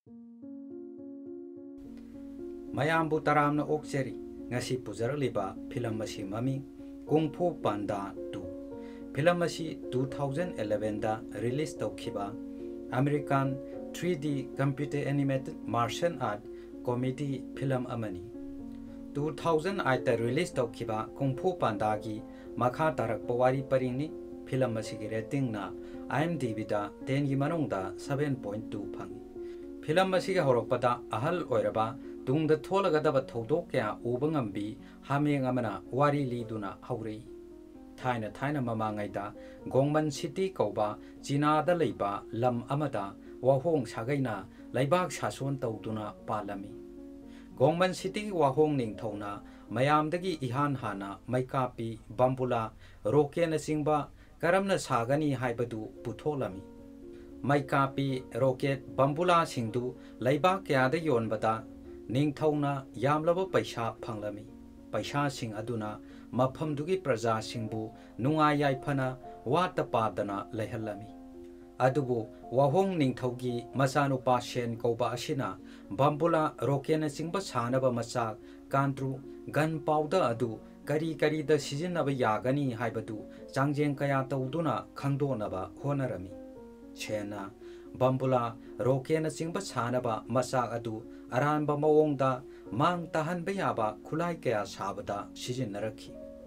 mayambu taramna okcheri ngasi pujaraliba film asi mami Kung Fu Panda 2 film asi 2011 da release tawkhiba American 3D computer animated martial art comedy film amani 2008 da release tawkhiba Kung Fu Panda gi makha tarak pawari paringni film asi gi rating na IMDb da 10 gi manungda 7.2 phangi film asi ga horokpada ahal oiraba tungda tholagadaba thodok kya ubangambi hameng amana wari liduna haurei thaina mamangaida gongman city kauba china da leiba lam amada wahong sagaina laibak sason tawduna palami gongman city wahong ningthona mayamdagi ihan hana maikapi bambula roken singba karamna sagani haibadu putholami maikapi rocket bambula singdu laibak kya da yonbada ningthona yamlaba paisa phanglami paisa sing aduna mafamdugi praja singbu nunga yaifana wata padana lehalami adubu wahong ningthogi masanupa shen koba asina bambula rokena singba sanaba masak kantru gunpowder adu kari da sizinaba yagani haibadu changjeng kaya tawduna khangdonaba honarami chena bambula rokena singba sanaba masak adu aranba mawongda mang tahanba yaba khulai kaya sabada sizinnarakhi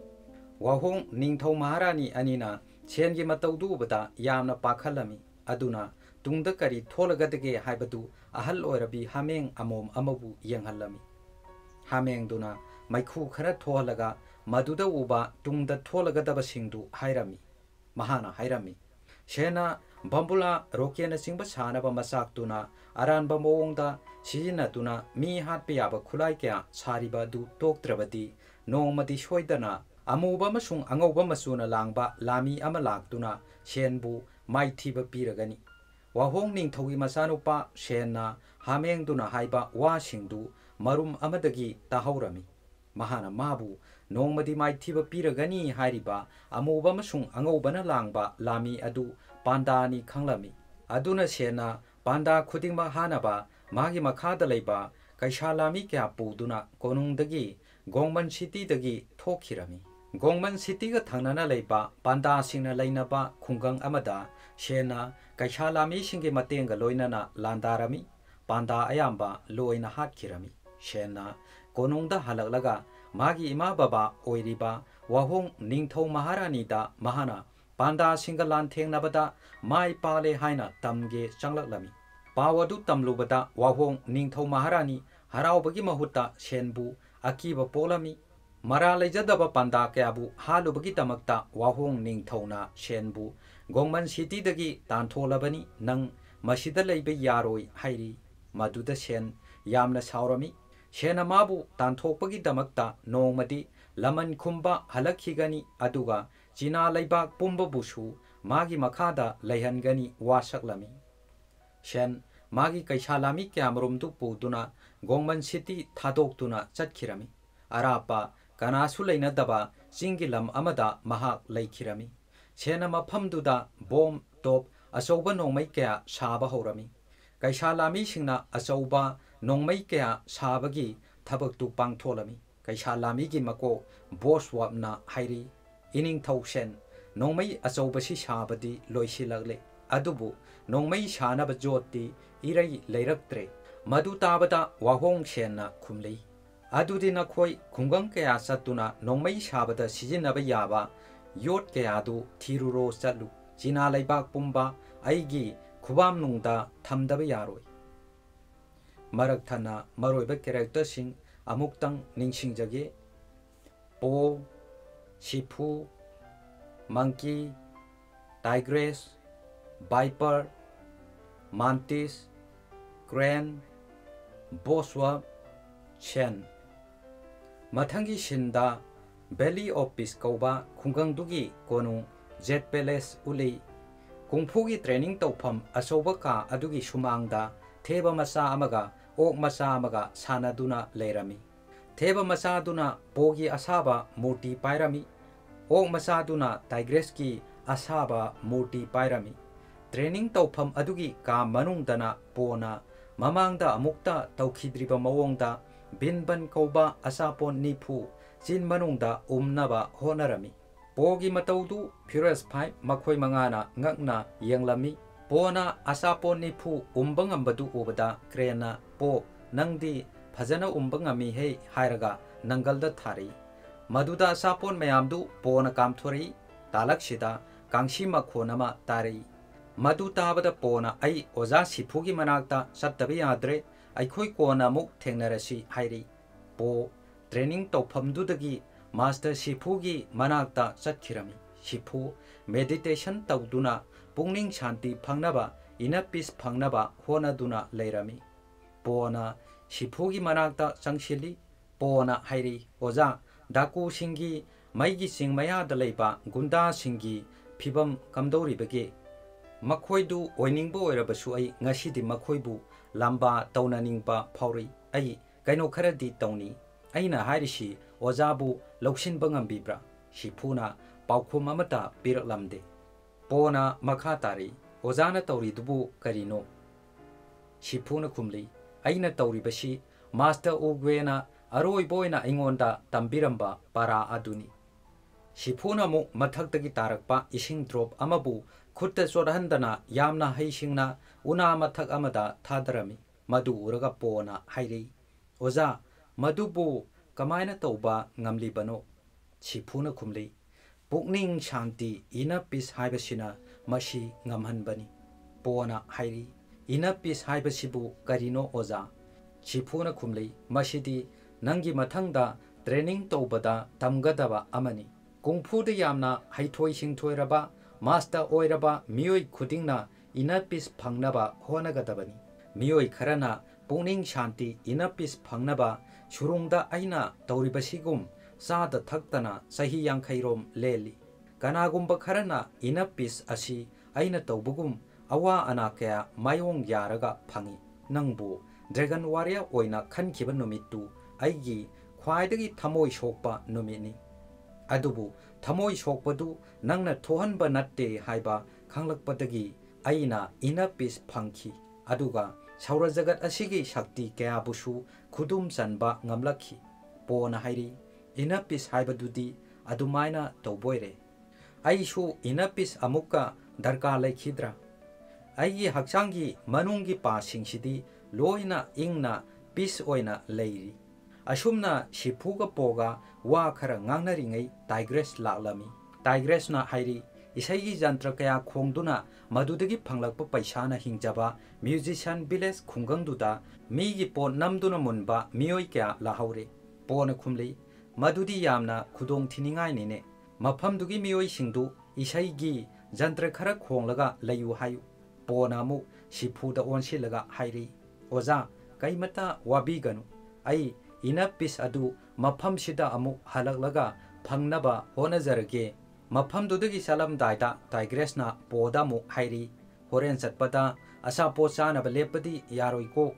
wahong ningthau maharani anina chengi matawdubada yamna pakhalami aduna tungda kari tholagadage haibadu ahal oirabi hameng amom amabu yenghallami hameng duna maikhu khara tholaga maduda uba tungda tholagadaba singdu hairami mahana hairami shena bambula rokena singba sanaba masak tuna aranba mawongda sijina tuna mi hatpa yaba khulai kya sariba du toktrabadi nongmadi soidana amuba masung angauba masuna langba lami ama laktuna shenbu maithiba piragani wahong ningthogi masanupa shenna hamengduna haiba wa singdu marum amadagi tahaurami mahana mabu nongmadi maithiba piragani hairiba amuba masung angaubana langba lami adu pandani khanglami aduna shenna panda khudingma hanaba magi makhada leiba kaishalami kya puduna konungdagi gongman city dagi thokhirami gongman city ga thangnana leiba panda singna leinaba khungang amada shena kaishalami singi matenga loinana landarami panda ayamba loina hatkirami shena konungda halaklaga magi ima baba oiriba wahong ningthau maharani da mahana panda singa lanthengnabada mai pale haina tamge changlaklami pawadu tamlubada wahong ningthau maharani haraubagi mahutta shenbu akiba polami mara leijadaba panda kyabu halubagi tamakta wahong ningthauna shenbu gongman city dagi tantholabani nang masida leibe yaroi hairi maduda shen yamna saurami shena mabu tanthokpagi damakta nongmadi laman khumba halakhigani aduga china leibak pumba busu magi makhada leihangani wasaklami shen magi kaishalami kyamrumdu puduna gongman city thadokduna chatkirami arapa kanasu leinadaba singilam amada mahak leikhirami shena mafamduda bom top achouba nongmai kya saba horami kaishalami singna achouba nongmai kya sabagi thabaktu pangtholami kaishalami gi mako boss wapna hairi ining thausen nongmai achouba si sabadi loisilakle adubu nongmai shanaba joti irai leiraktre madu tabada wahong shenna khumlei adudi nakhoi khungang kaya satuna nongmai sabada sijinaba yaba yot kaya du thiruro chatlu china leibak pumba aigi khubam nungda thamdaba yaroi marak thana maroiba character sing amuktang ningsingjage po shifu monkey tigress viper mantis crane boswa chen mathangi shinda Valley of Peace kauba khungangdugi konu jet palace uli kungfugi training tawpham asoba ka adugi sumangda theba masa amaga ok masa amaga sanaduna leirami theba masa duna pogi asaba murti pairami ok masa duna tigress ki asaba murti pairami training tawpham adugi ka manungdana pona mamangda amukta taukhidriba mawongda binban kauba asapon nifu chin manungda umnaba honarami pogi mataudu furious 5 makhoi mangana ngakna yenglami pona asapon nifu umbangambadu ubada krena po nangdi phajana umbangami he hairaga nangalda thari maduda asapon mayamdu pona kamthori talaksida kangshi makhonama tari madu tabada pona ai oza sifugi manakta sattabi adre aikhoi kona muk thengnarasi hairi po training tawphamdudagi master sifugi manakta sathirami sifu meditation tawduna pungning shanti phangnaba inner peace phangnaba honaduna leirami pona sifugi manakta sangshili pona hairi oza daku singi maigi singmaya dalaiba gunda singi phibam kamdoribage makhoi oiningbo oirabasu ai ngasidi makhoi bu lamba taunaningba phauri ai kaino kharadi tauni aina hairishi ojabu loksinba ngambibra sifuna paukhum amata piraklamde pona makha tari ojana tauri dubu karino sifuna khumli aina tauri bashi master ogwena aroi boina ingonda tambiramba para aduni sifuna mu mathaktagi tarakpa ising drop amabu khutta chorahandana yamna heisingna una mathak amada thadarami madu uraga pona hairi oza madubu kamaina tauba ngamlibano sifuna khumli pukning shanti ina peace haibasina mashi ngamhanbani pona hairi ina peace haibasibu karino oza sifuna khumli mashidi nangi mathangda training taubada tamgadaba amani Kung Fu da yamna haithoi singthoiraba master oiraba mioi khudingna inner peace phangnaba honagadabani mioi kharana pungning shanti inner peace phangnaba surungda aina tauribasigum sada thaktana sahi yankhairom leli kanagumba kharana inner peace asi aina tawbugum awa ana kya mayong yaraga phangi nangbu dragon warrior oina khankiba numittu aigi khwaidagi thamoi sokpa numini adubu thamoi sokpadu nangna thohanba natte haiba khanglakpadagi aina inner peace phangki aduga saura jagat asigi shakti kya busu khudum chanba ngamlakhi pona hairi inner peace haibadudi adumaina tawboire aisu inner peace amukka darka laikhidra aigi hakchangi manungi pa singsidi loina ingna peace oina leiri asumna sifuga poga wa khara ngangnari tigress laklami tigress na hairi isaigi jantra kaya khongduna madudagi phanglakpa paisa na hingjaba musician village khungangduda migi pon namduna munba mioi kya lahaure pona khumli madudi yamna khudong thiningai nene maphamdugi mioi singdu isaigi jantra khara khonglaga layu hayu pona mu sifuda onsilaga hairi oza kaimata wabiganu ai inner peace adu mafam sida amu halaklaga phangnaba honazarage mafam dudagi salam daida tigress na poda mu hairi horen satpada asa po chana balepadi yaroi ko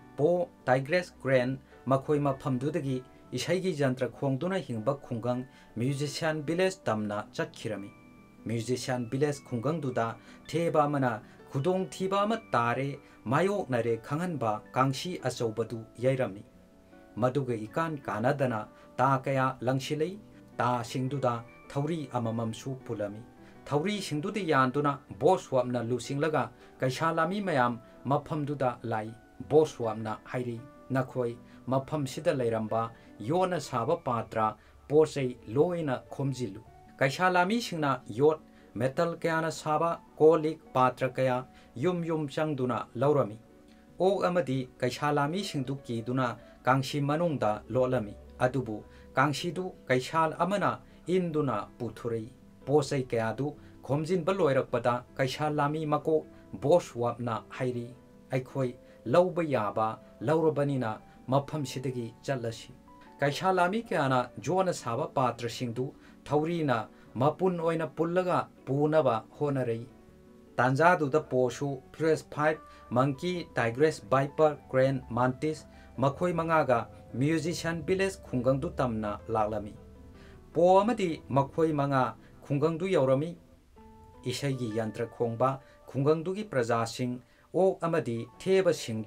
po tigress grand makhoi mafam dudagi isaigi jantra khongduna hingba khungang musician village tamna chatkirami musician village khungang duda theba mana khudong thiba ma tare mayok nare khanganba kangshi achobadu yairami maduga ikan kanadana ta kaya langshilei ta singduda thauri amamam su pulami thauri singdudi yanduna boss wamna lusinglaga kaishalami mayam maphamduda lai boss wamna hairi nakhoi mafam sida leiramba yona saba patra posei loina khomjilu kaishalami singna yot metal kayana saba kolik patra kaya yum changduna laurami o amadi kaishalami singdu kiduna kangshi manungda lolami adubu kangshi kaishal amana induna puthurei posei kayadu khomjin baloirakpada kaishalami mako boss wapna hairi aikhoi lauba yaba laurabanina mafam sidagi chalasi kaishalami kyana jona saba patra singdu thaurina mapun oina pullaga punaba honarei tanjaduda posu fresh 5 monkey tigress viper crane mantis makhoi mangaga musician village khungangdu tamna laklami po amadi makhoi manga khungangdu yaurami isaigi yantra khongba khungangdugi praja sing o amadi theba singduna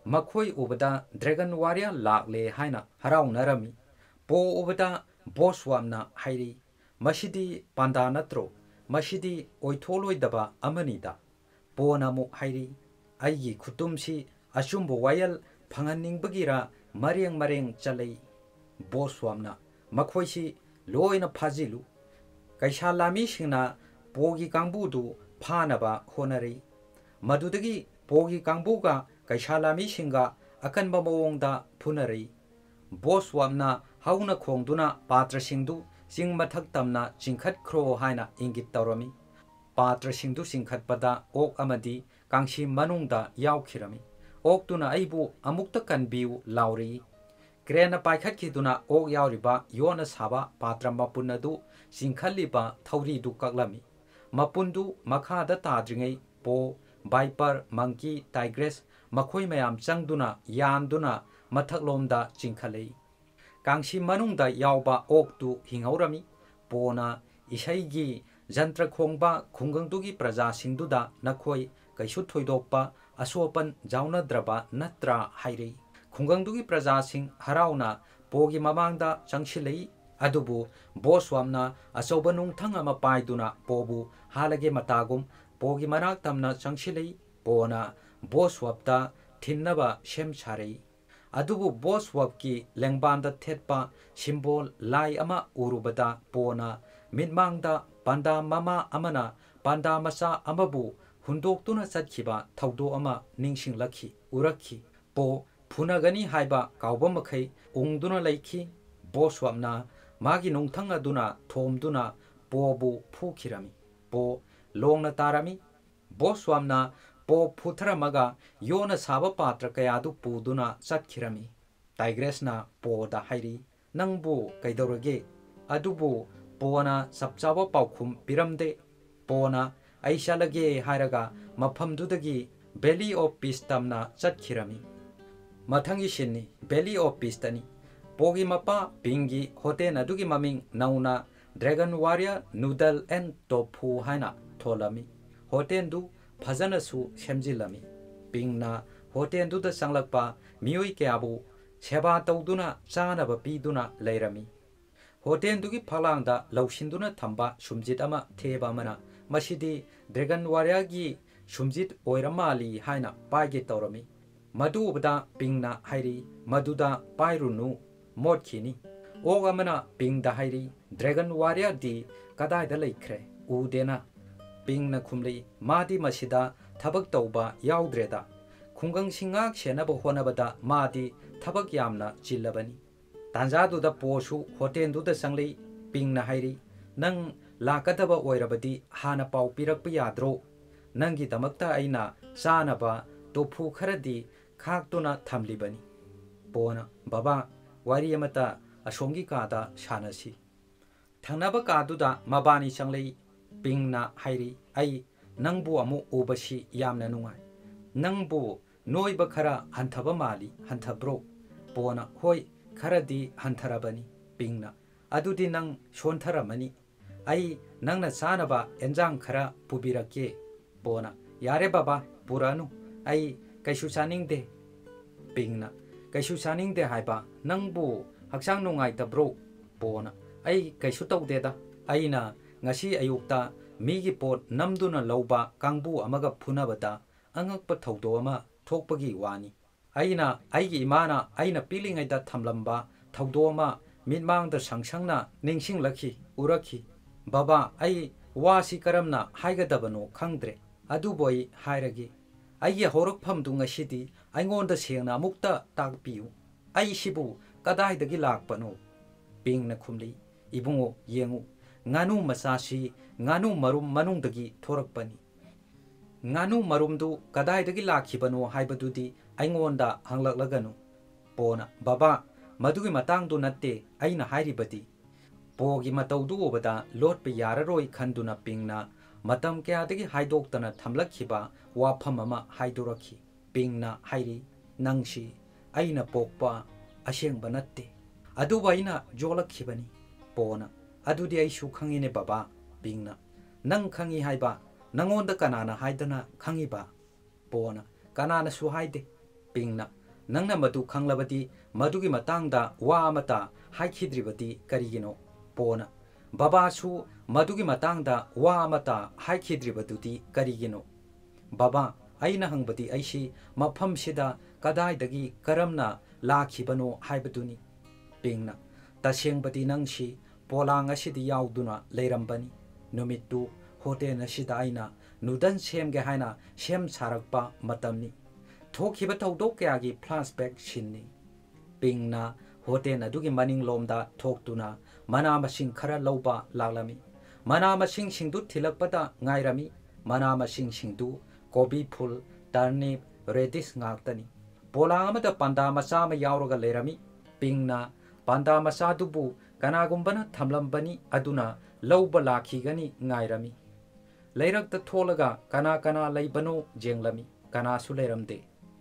Makhoi ubada Dragon Warrior lakle haina harau narami. Po ubada boss wamna hairi. Mashidi panda natro. Mashidi oitholoi daba amanida. Po namu hairi. Aigi kutumsi asumbo wayal panganing bagira mareng chalai. Boss wamna. Makhoi si loina pazilu. Kaisa lami singna pogi kangbudu phanaba honari. Madudagi pogi kangbuga kaisa lami singa akan babawongda punari. Boss wamna hauna khongduna patra singdu sing mathak tamna chingkhat khro haina ingit tawrami. Patra singdu singkhat pada ok amadi kangsi manungda yaukhirami. Ok tuna aibu amukta kanbiu lauri. Krena paikhat kiduna ok yauriba yona saba patra mapunadu singkhaliba thauri du kaklami. Mapundu makhada tadringai po viper monkey tigress makhoi mayam changduna yanduna mathaklomda chingkhalei. Kangsi manungda yauba ok tu hingaurami pona isaigi jantra khongba khungangdugi praja singduda nakhoi kaisu thoidokpa asopan jaunadraba natra hairei. Khungangdugi praja sing harauna pogi mamangda changsilei adubu boss wamna asoba nungthang ama paiduna pobu halage matagum pogi manak tamna changsilei pona boss wapta thinnaba sem sarei. Adubu boss wapki lengbanda thetpa symbol lai ama urubada pona mitmangda panda mama amana panda masa amabu hundoktuna chatkhiba thaudo ama ningsinglakhi urakhi po phunagani haiba kauba makhai ungduna laikhi. Boss wapna magi nungthang aduna thomduna pobu phukhirami po longna tarami. Boss wamna po phutharamaga yona saba patra kayadu puduna chatkirami. Tigress na po da hairi nangbu kaidorage adubu pona sapchaba paukhum piramde pona aishalage hairaga maphamdudagi Valley of Peace tamna chatkirami. Mathangi shinni Valley of Peace tani pogi mapa pingi hotel adugi maming nauna Dragon Warrior Noodle and Tofu haina tholami. Hotel du phajana su semjilami. Pingna hotel du da sanglakpa mioi kyabu seba tawduna chanaba piduna leirami. Hotel du gi phalangda laushinduna thamba sumjit ama theba mana masidi Dragon Warrior gi sumjit oiramali haina paige tawrami. Madu ubda pingna hairi maduda pairunu motkini. Oga mana pingda hairi Dragon Warrior di kadai da laikre udena. Pingna khumli madi masida thabak tawba yaudreda. Khungang singak senaba honabada madi thabak yamna chillabani. Tanjadu da posu hotel du da sangli pingna hairi nang lakadaba oirabadi hana pau pirakpa yadro. Nangi damakta aina sanaba tofu kharadi khaktuna thamlibani. Pona baba wari amata asongi kada shanasi. Thangnaba kaduda mabani changlei pingna hairi ai nangbu amu ubasi yamna nungai. Nangbu noiba khara hanthaba mali hanthabro. Pona hoi kharadi hantharabani pingna. Adudi nang shontharamani. Ai nangna sanaba enjang khara pubirake. Pona yare baba puranu ai kaisu chaningde. Pingna kaisu chaningde haiba nangbu haksang nungai tabro. Pona ai kaisu tawdeda aina ngasi ayukta migi pot namduna lauba kangbu amaga phunabada angakpa thaudo ama thokpagi wani. Aina aigi imana aina pilingaida thamlamba thaudo ama mitmangda sangsangna ningsinglakhi urakhi. Baba ai wasi karamna haigadabano khangdre aduboi hairagi. Aigi horakphamdu ngasidi aingonda sengna amukta takpiu. Ai sibu kadaidagi lakpano. Pingna khumli ibungo yengu nganu masasi nganu marum manungdagi thorakpani. Nganu marumdu kadaidagi lakhibano haibadudi aingonda hanglaklaganu. Pona baba madugi matangdu natte aina hairibadi. Pogi mataudu obada lotpa yararoi khanduna pingna matam kyadagi haidoktana thamlakhiba wafam ama haidorakhi. Pingna hairi nangsi aina pokpa asengba natte. Aduba aina jolakhibani. Pona adudi aisu khangine baba pingna nang khangi haiba nangonda kanana haidana khangiba. Pona kanana su haide. Pingna nangna madu khanglabadi madugi matangda wa amata haikhidribadi karigino pona baba su madugi matangda wa amata haikhidribadudi karigino baba aina hangbadi aishi mafam sida kadaidagi karamna lakhibano haibaduni Pingna tashengbadi nangshi polang asidi yauduna leirambani numittu hotel asida aina nudan semge haina sem sarakpa matamni Thokiba tawdok kayagi flashback shinni Pingna hotel adugi maning lomda thoktuna mana masing khara lawba laglami mana masing singdu thilakpada ngairami mana masing singdu kobi phul turnip radish ngaktani polang amada panda masa ma yawraga lerami Pingna panda masa dubu kanagumbana thamlambani aduna lawba lakhigani ngairami leirakta tholaga kana leibano jenglami kana su leiramde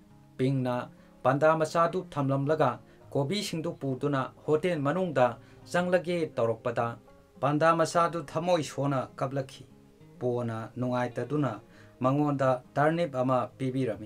Pingna panda masadu thamlamlaga kobi singdu puduna hotel manungda changlage torokpada panda masadu thamoi sona kablakhi pona nungaitaduna mangonda turnip ama pibirami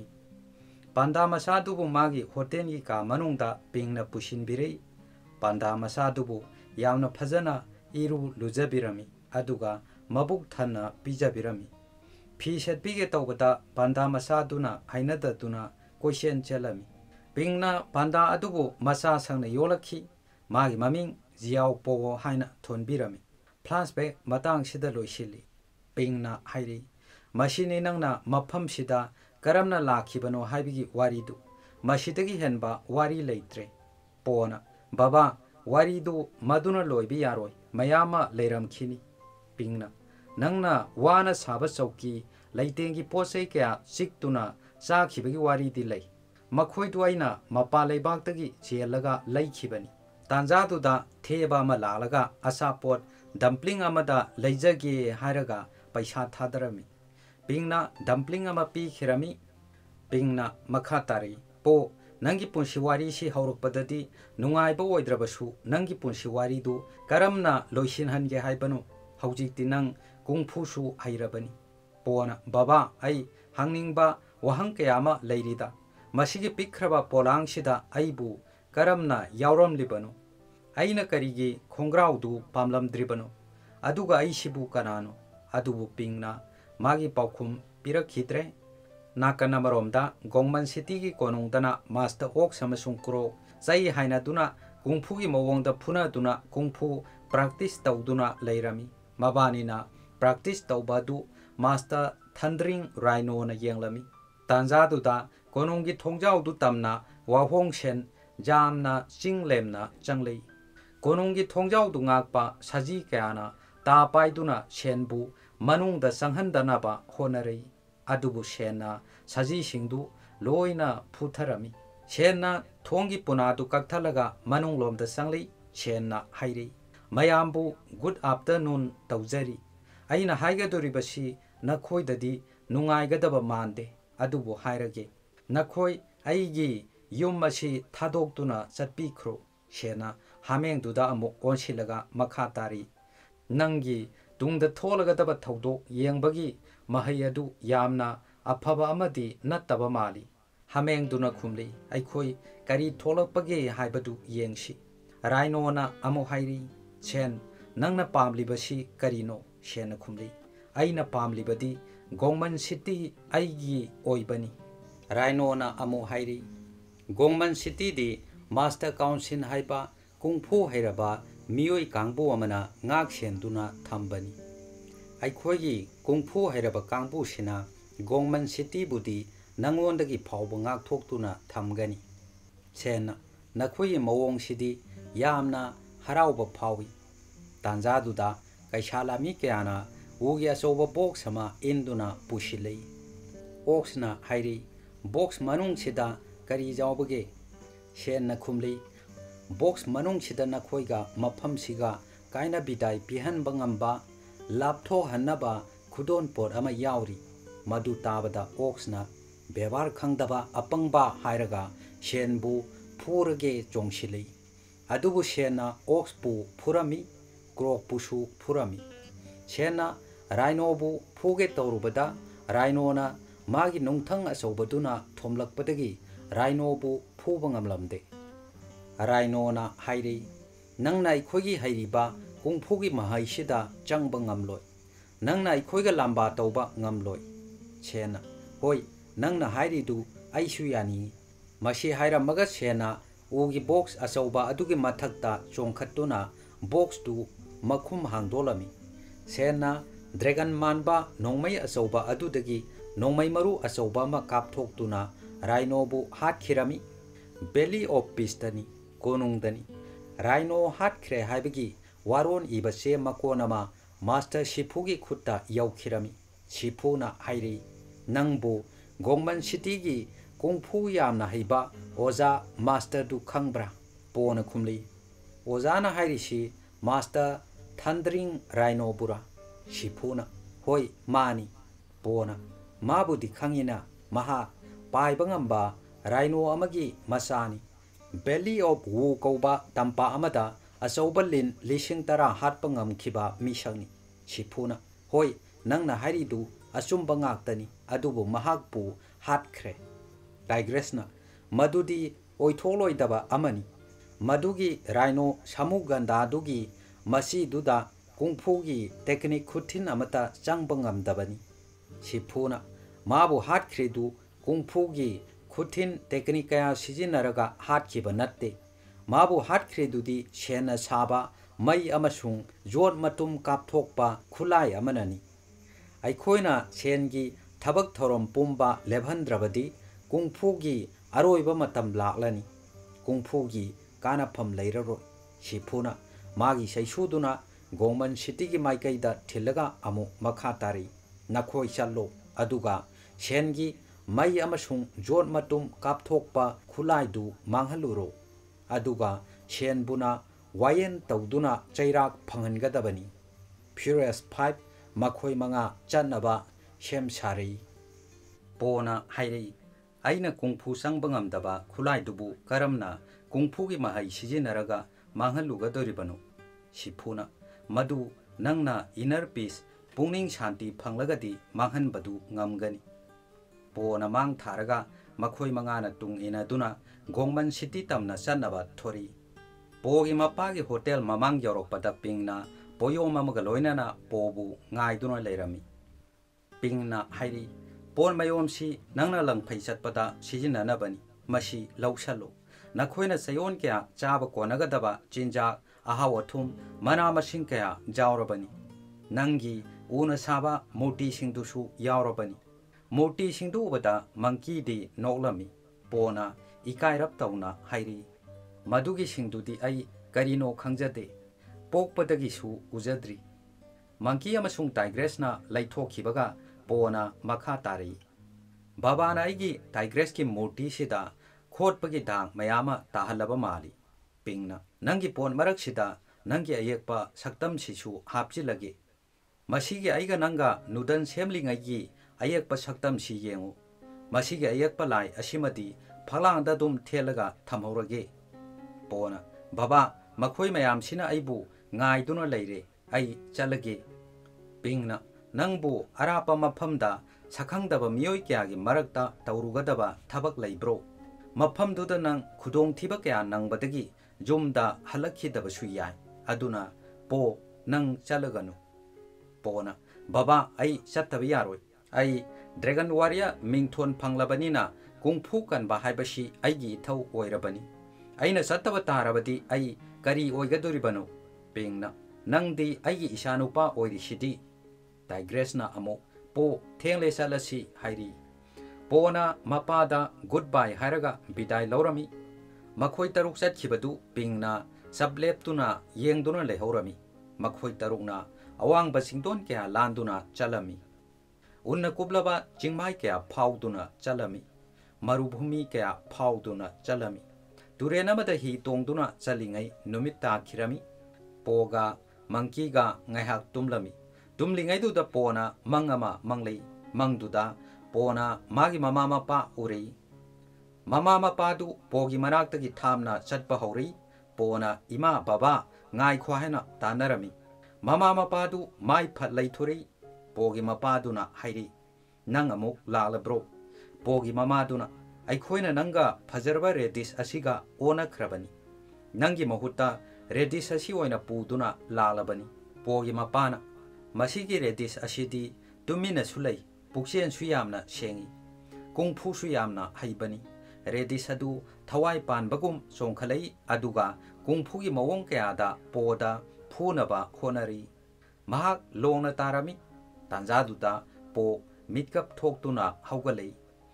panda masadu bu magi hotel gi ka manungda Pingna pushinbirei panda masadu bu yamna phajana iru lujabirami aduga mabuk thana pijabirami phi setbige tawbada panda masaduna hainadaduna question chalami Pingna panda adubu masa sangna yolakhi magi maming jiao pogo haina thonbirami flashback matang sida loisili Pingna hairi mashini nangna mafam sida karamna lakhibano haibigi waridu mashidagi henba wari leitre pona baba waridu maduna loibi yaroi mayama leiramkhini Pingna nangna wana saba chauki leitengi posei kya siktuna chakhibagi wari di lei makhoi duaina mapa leibaktagi chelaga leikhibani tanjaduda theba ma lalaga asapot dumpling amada leijage haraga paisa thadarami Pingna dumpling ama pi khirami Pingna makhatari po nangi punsi wari si haurukpadadi nungaiba oidrabasu nangi punsi wari du karamna loisin hange haibanu haujikti nang kung fu su hairabani pona baba ai hangningba wahang kayama leirida masigi pikraba polang sida aibu karamna yauramlibanu aina karigi khongraudu pamlamdribanu aduga aisibu kanano adubu Pingna magi paukhum pirakhidre nakana maromda gongman city gi konungdana master ok samasung kro chai haina duna kungfu gi mawongda phuna duna kungfu practice tawduna leirami mabanina practice tawbadu master thundering rhino na yenglami tanjaduda konunggi thongjaudu tamna wahong shen jamna chinglemna changlei konunggi thongjaudu ngakpa saji kayana ta paiduna shenbu manungda sanghandanaba honarei adubu shenna saji singdu loina putharami shenna thongi punadu kakthalaga manunglomda sanglei shenna hairei mayambu good afternoon tawjari aina haigadoribasi nakhoidadi nungaigadaba mande adubu hairage nakhoi aigi yum asi thadokduna chatpikhro shenna hamengduda amuk onsilaga makhatari nangi tungda tholagadaba thawdok yengbagi mahai adu yamna afaba amadi nattaba mali hamengduna khumli aikhoi kari tholakpage haibadu yengsi rhino na amu hairi chen nangna pamlibasi karino shena khumli aina pamlibadi gongman city aigi oibani rhino na amu hairi gongman city di master council haiba kungfu hairaba miyoi kangbu amana ngak senduna thambani aikhoi kungfu hairaba kangbu sina gongman city budi nangondagi phawba ngak thoktuna thamgani sena nakhoi mawong sidi yamna harauba phawi tanjaduda kaishalami kyana ugi asoba box sama induna pushilei oxna hairi box manung sida kari jawbage shenna khumlei box manung sida nakhoiga mafam siga kaina bidai pihan bangamba laptho hannaba khudon por ama yauri madu tabada oxna bebar khangdaba apangba hairaga shenbu phurage chongsilei adubu shenna ox pu phurami krok pusu phurami shenna rhino bu phuge torubada rhino na magi nungthang asobaduna thomlakpadagi Rhino bu fuba ngamlamde. Rhino na hairi nangna ikhoigi hairiba kung fu gi mahai sida changba ngamloi. Nangna ikhoiga lamba tauba ngamloi. Chena hoi nangna hairi du aishu yani. Mashi haira maga chena ugi box asauba adugi mathakta chongkhatuna box du makhum hangdolami. Chena dragon manba nongmai asauba adudagi nongmai maru asauba ma kapthoktuna Rhino bu hat khirami. Belly of beast tani konungdani. Rhino hat khre haibagi waron ibase makonama Master Shifugi khutta yaukhirami. Shifuna hairi nangbu Gongman City gi Kung Fu yamna haiba Oza Master du khangbra pona khumli. Oza na hairi shi Master Thundering Rhino bura. Shifuna hoi mani pona mabudi khangina maha paibangamba Rhino amagi masani. Belly of Wu kauba tampa amada asauba lin lishing tara hatpa ngamkhiba misangni. Shifuna hoi nangna hairi du asumba ngaktani adubu mahakpu hatkre. Digressna madudi oitholoi amani. Madugi Rhino samuganda dugi masi duda Kung Fu gi technique khutin amata changbang ngamdabani. Shifuna mabu hatkre du Kung Fu gi khutin technique kaya sijinaraga hatkiba natte. Mabu hatkre dudi shena saba mai amasung jot matum kapthokpa khulai amanani. Aikhoina sengi thabak thorom pumba lebhandrabadi Kung Fu gi aroiba matam laklani. Kung Fu gi kanapam leiraroi. Shifuna magi saisuduna Gongman City gi maikaida thilaga amu makhatari. Nakhoi challo aduga sengi mai amasung jot matum kapthokpa khulai du manghaluro. Aduga sen buna wayen tauduna chairak phangangadabani. Furious 5 makhoi manga chanaba shem sari. Pona hairi aina Kung Fu sangbangam khulai dubu karamna Kung Fu gi mahai sijinaraga manghalugadoribano. Shifuna madu nangna inner peace pungning shanti phanglagadi manghanbadu ngamgani. Pona mang tharaga makhoi mangana tung inaduna Gongman City tamna chanaba thori. Pogi mapagi hotel mamang yorokpada pingna poyo mamaga loinana pobu ngaiduna leirami. Pingna hairi pon mayom si nangna langphai chatpada sijinanabani masi lausalo. Nakhoina sayon kya chaba konagadaba chinjak ahawathum mana masing kaya jawrabani. Nangi una saba moti singdusu yawrabani. Moti singdu ubada monkey di noklami. Pona ikairap tauna hairi. Madugi singdudi ai karino khangjade. Pokpadagi su uzadri. Monkey amasung tigress na laithokhibaga pona makha tari. Baba na aigi tigress ki moti sida khotpagi dang mayama tahalaba mali. Pingna nangi pon marak sida nangi ayekpa saktam sisu hapchilage. Masigi aiga nanga nudan semli ngai ayekpa saktam si yengu. Masigi ayekpa lai asimadi phalangda dum thelaga thamhorage. Pona baba makhoi mayam sina aibu ngaiduna leire ai chalage. Pingna nangbu arapa maphamda sakhangdaba miyoi kyagi marakta taurugadaba thabak leibro. Maphamduda nang khudong thiba kya nangbadagi jumda halakhidaba suyai. Aduna po nang chalaganu. Pona baba ai chattabi yaroi. Ai Dragon Warrior mingthon phanglabanina Kung Fu kan ba haibashi aigi thau oirabani. Aina sattaba tarabadi ai kari oigadoribano. Pingna nangdi aigi isanupa oirishidi. Digress na amo po thengle salasi hairi. Pona mapada goodbye hairaga bidai laurami. Makhoi taruk satkibadu pingna sableptuna yengduna lehorami. Makhoi tarukna awang basington kya landuna chalami. Unna kublaba chingmai kya phauduna chalami. Marubhumi kya phauduna chalami. Turenamada hi tongduna chalingai numita khirami. Poga monkey ga ngaihak tumlami. Tumlingai du da pona mangama manglei. Mangduda pona magi mama mapa urei. Mama mapa du pogi manaktagi thamna chatpa hori. Pona ima baba ngai khwahena tanarami. Mama mapa du mai phat leithuri. Pogi mapa du na hairi. Nang amuk lalabro. Pogi mama du na ꯑꯩꯈꯣꯏꯅ ꯅꯪꯒ ꯐꯖꯔꯕ radish ꯑꯁꯤꯒ ꯑꯣꯟꯅꯈ꯭ꯔꯕꯅꯤ ꯅꯪꯒꯤ ꯃꯍꯨꯠꯇ radish ꯑꯁꯤ ꯑꯣꯏꯅ ꯄꯨꯗꯨꯅ ꯂꯥꯛꯂꯕꯅꯤ ꯄꯣꯒꯤ ꯃꯄꯥꯅ ꯃꯁꯤꯒꯤ ꯔꯦꯗꯤꯁ ꯑꯁꯤꯗꯤ ꯇꯨꯃꯤꯟꯅꯁꯨ ꯂꯩ ꯄꯨꯛꯆꯦꯟꯁꯨ ꯌꯥꯝꯅ ꯁꯦꯡꯏ ꯀꯨꯡꯐꯨꯁꯨ ꯌꯥꯝꯅ ꯍꯩꯕꯅꯤ ꯔꯦꯗꯤꯁ ꯑꯗꯨ ꯊꯋꯥꯏ ꯄꯥꯟꯕꯒꯨꯝ ꯆꯣꯡꯈꯠꯂꯛꯏ ꯑꯗꯨꯒ ꯀꯨꯡꯐꯨꯒꯤ ꯃꯑꯣꯡ ꯀꯌꯥꯗ ꯄꯣꯗ ꯐꯨꯅꯕ ꯍꯣꯠꯅꯔꯤ ꯃꯍꯥꯛ ꯂꯣꯡꯅ ꯇꯥꯔꯝꯃꯤ ꯇꯥꯟꯖꯥꯗꯨꯗ ꯄꯣ ꯃꯤꯠꯀꯞ ꯊꯣꯛꯇꯨꯅ ꯍꯧꯒꯠꯂꯛꯏ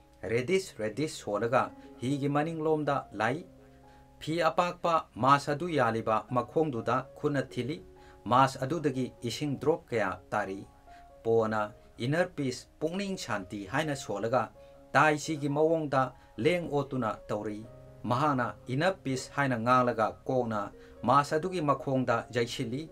ꯔꯦꯗꯤꯁ ꯁꯣꯜꯂꯒ ꯍꯤꯒꯤ ꯃꯅꯤꯡꯂꯣꯝꯗ ꯂꯥꯛꯏ ꯐꯤ ꯑꯄꯥꯛꯄ ꯃꯥꯁ ꯑꯗꯨ ꯌꯥꯜꯂꯤꯕ ꯃꯈꯣꯡꯗꯨꯗ ꯈꯨꯠꯅ ꯊꯤꯜꯂꯤ ꯃꯥꯁ ꯑꯗꯨꯗꯒꯤ ꯏꯁꯤꯡ ꯗ꯭ꯔꯣꯞ ꯀꯌꯥ ꯇꯥꯔꯤ ꯄꯣꯅ ꯏꯅꯔ ꯄꯤꯁ ꯄꯨꯛꯅꯤꯡ ꯁꯥꯟꯇꯤ ꯍꯥꯏꯅ ꯁꯣꯜꯂꯒ ꯇꯥꯏꯁꯤꯒꯤ ꯃꯑꯣꯡꯗ ꯂꯦꯡ ꯑꯣꯠꯇꯨꯅ ꯇꯧꯔꯤ ꯃꯍꯥꯛꯅ ꯏꯅꯔ ꯄꯤꯁ ꯍꯥꯏꯅ ꯉꯥꯡꯂꯒ ꯀꯣꯛꯅ ꯃꯥꯁ ꯑꯗꯨꯒꯤ ꯃꯈꯣꯡꯗ ꯌꯩꯁꯤꯜꯂꯤ